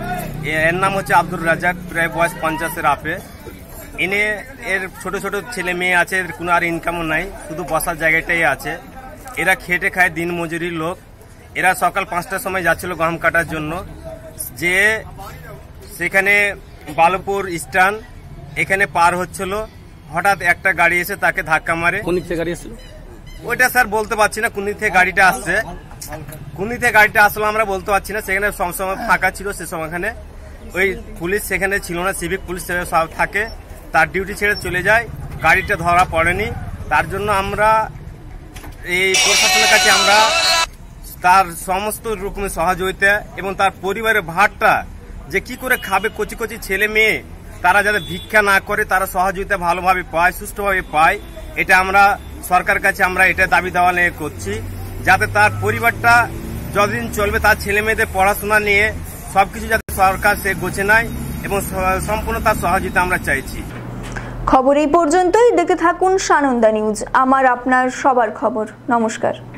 এর নাম হচ্ছে আব্দুর রাজ্জাক, প্রায় বয়স পঞ্চাশের আপে। এনে এর ছোট ছোট ছেলে মেয়ে আছে, এর কোনো আর ইনকামও নাই, শুধু বসার জায়গাটাই আছে। এরা খেটে খায়, দিন মজুরির লোক। এরা সকাল পাঁচটার সময় যাচ্ছিল গম কাটার জন্য, যে সেখানে বালুপুর স্ট্যান্ড এখানে পার হচ্ছিল, হঠাৎ একটা গাড়ি এসে তাকে ধাক্কা মারে। কোন দিক থেকে গাড়ি আসছিল ওইটা স্যার বলতে পারছি না, কোন দিক থেকে গাড়িটা আসছে, কোন দিক থেকে গাড়িটা আসলো আমরা বলতে পারছি না। সেখানে সবসময় ফাঁকা ছিল, সে সময়খানে ওই পুলিশ সেখানে ছিল না, সিভিক পুলিশ সব থাকে, তার ডিউটি ছেড়ে চলে যায়, গাড়িটা ধরা পড়েনি। তার জন্য আমরা এই প্রশাসনের কাছে আমরা তার সমস্ত রকমের সহযোগিতা এবং তার পরিবারের ভারটা যে কি করে খাবে, কচি কচি ছেলে মেয়ে, তারা যাতে ভিক্ষা না করে, তারা সহযোগিতা ভালোভাবে পায়, সুষ্ঠুভাবে পায়, এটা আমরা সরকার কাছে আমরা এটা দাবি দেওয়া নিয়ে করছি, যাতে তার পরিবারটা যতদিন চলবে, তার ছেলে মেয়েদের পড়াশোনা নিয়ে সবকিছু যাতে সরকার সে গোছে নেয় এবং সম্পূর্ণ তার সহযোগিতা আমরা চাইছি। খবর এই পর্যন্তই। দেখতে থাকুন সানন্দা নিউজ, আমার আপনার সবার খবর। নমস্কার।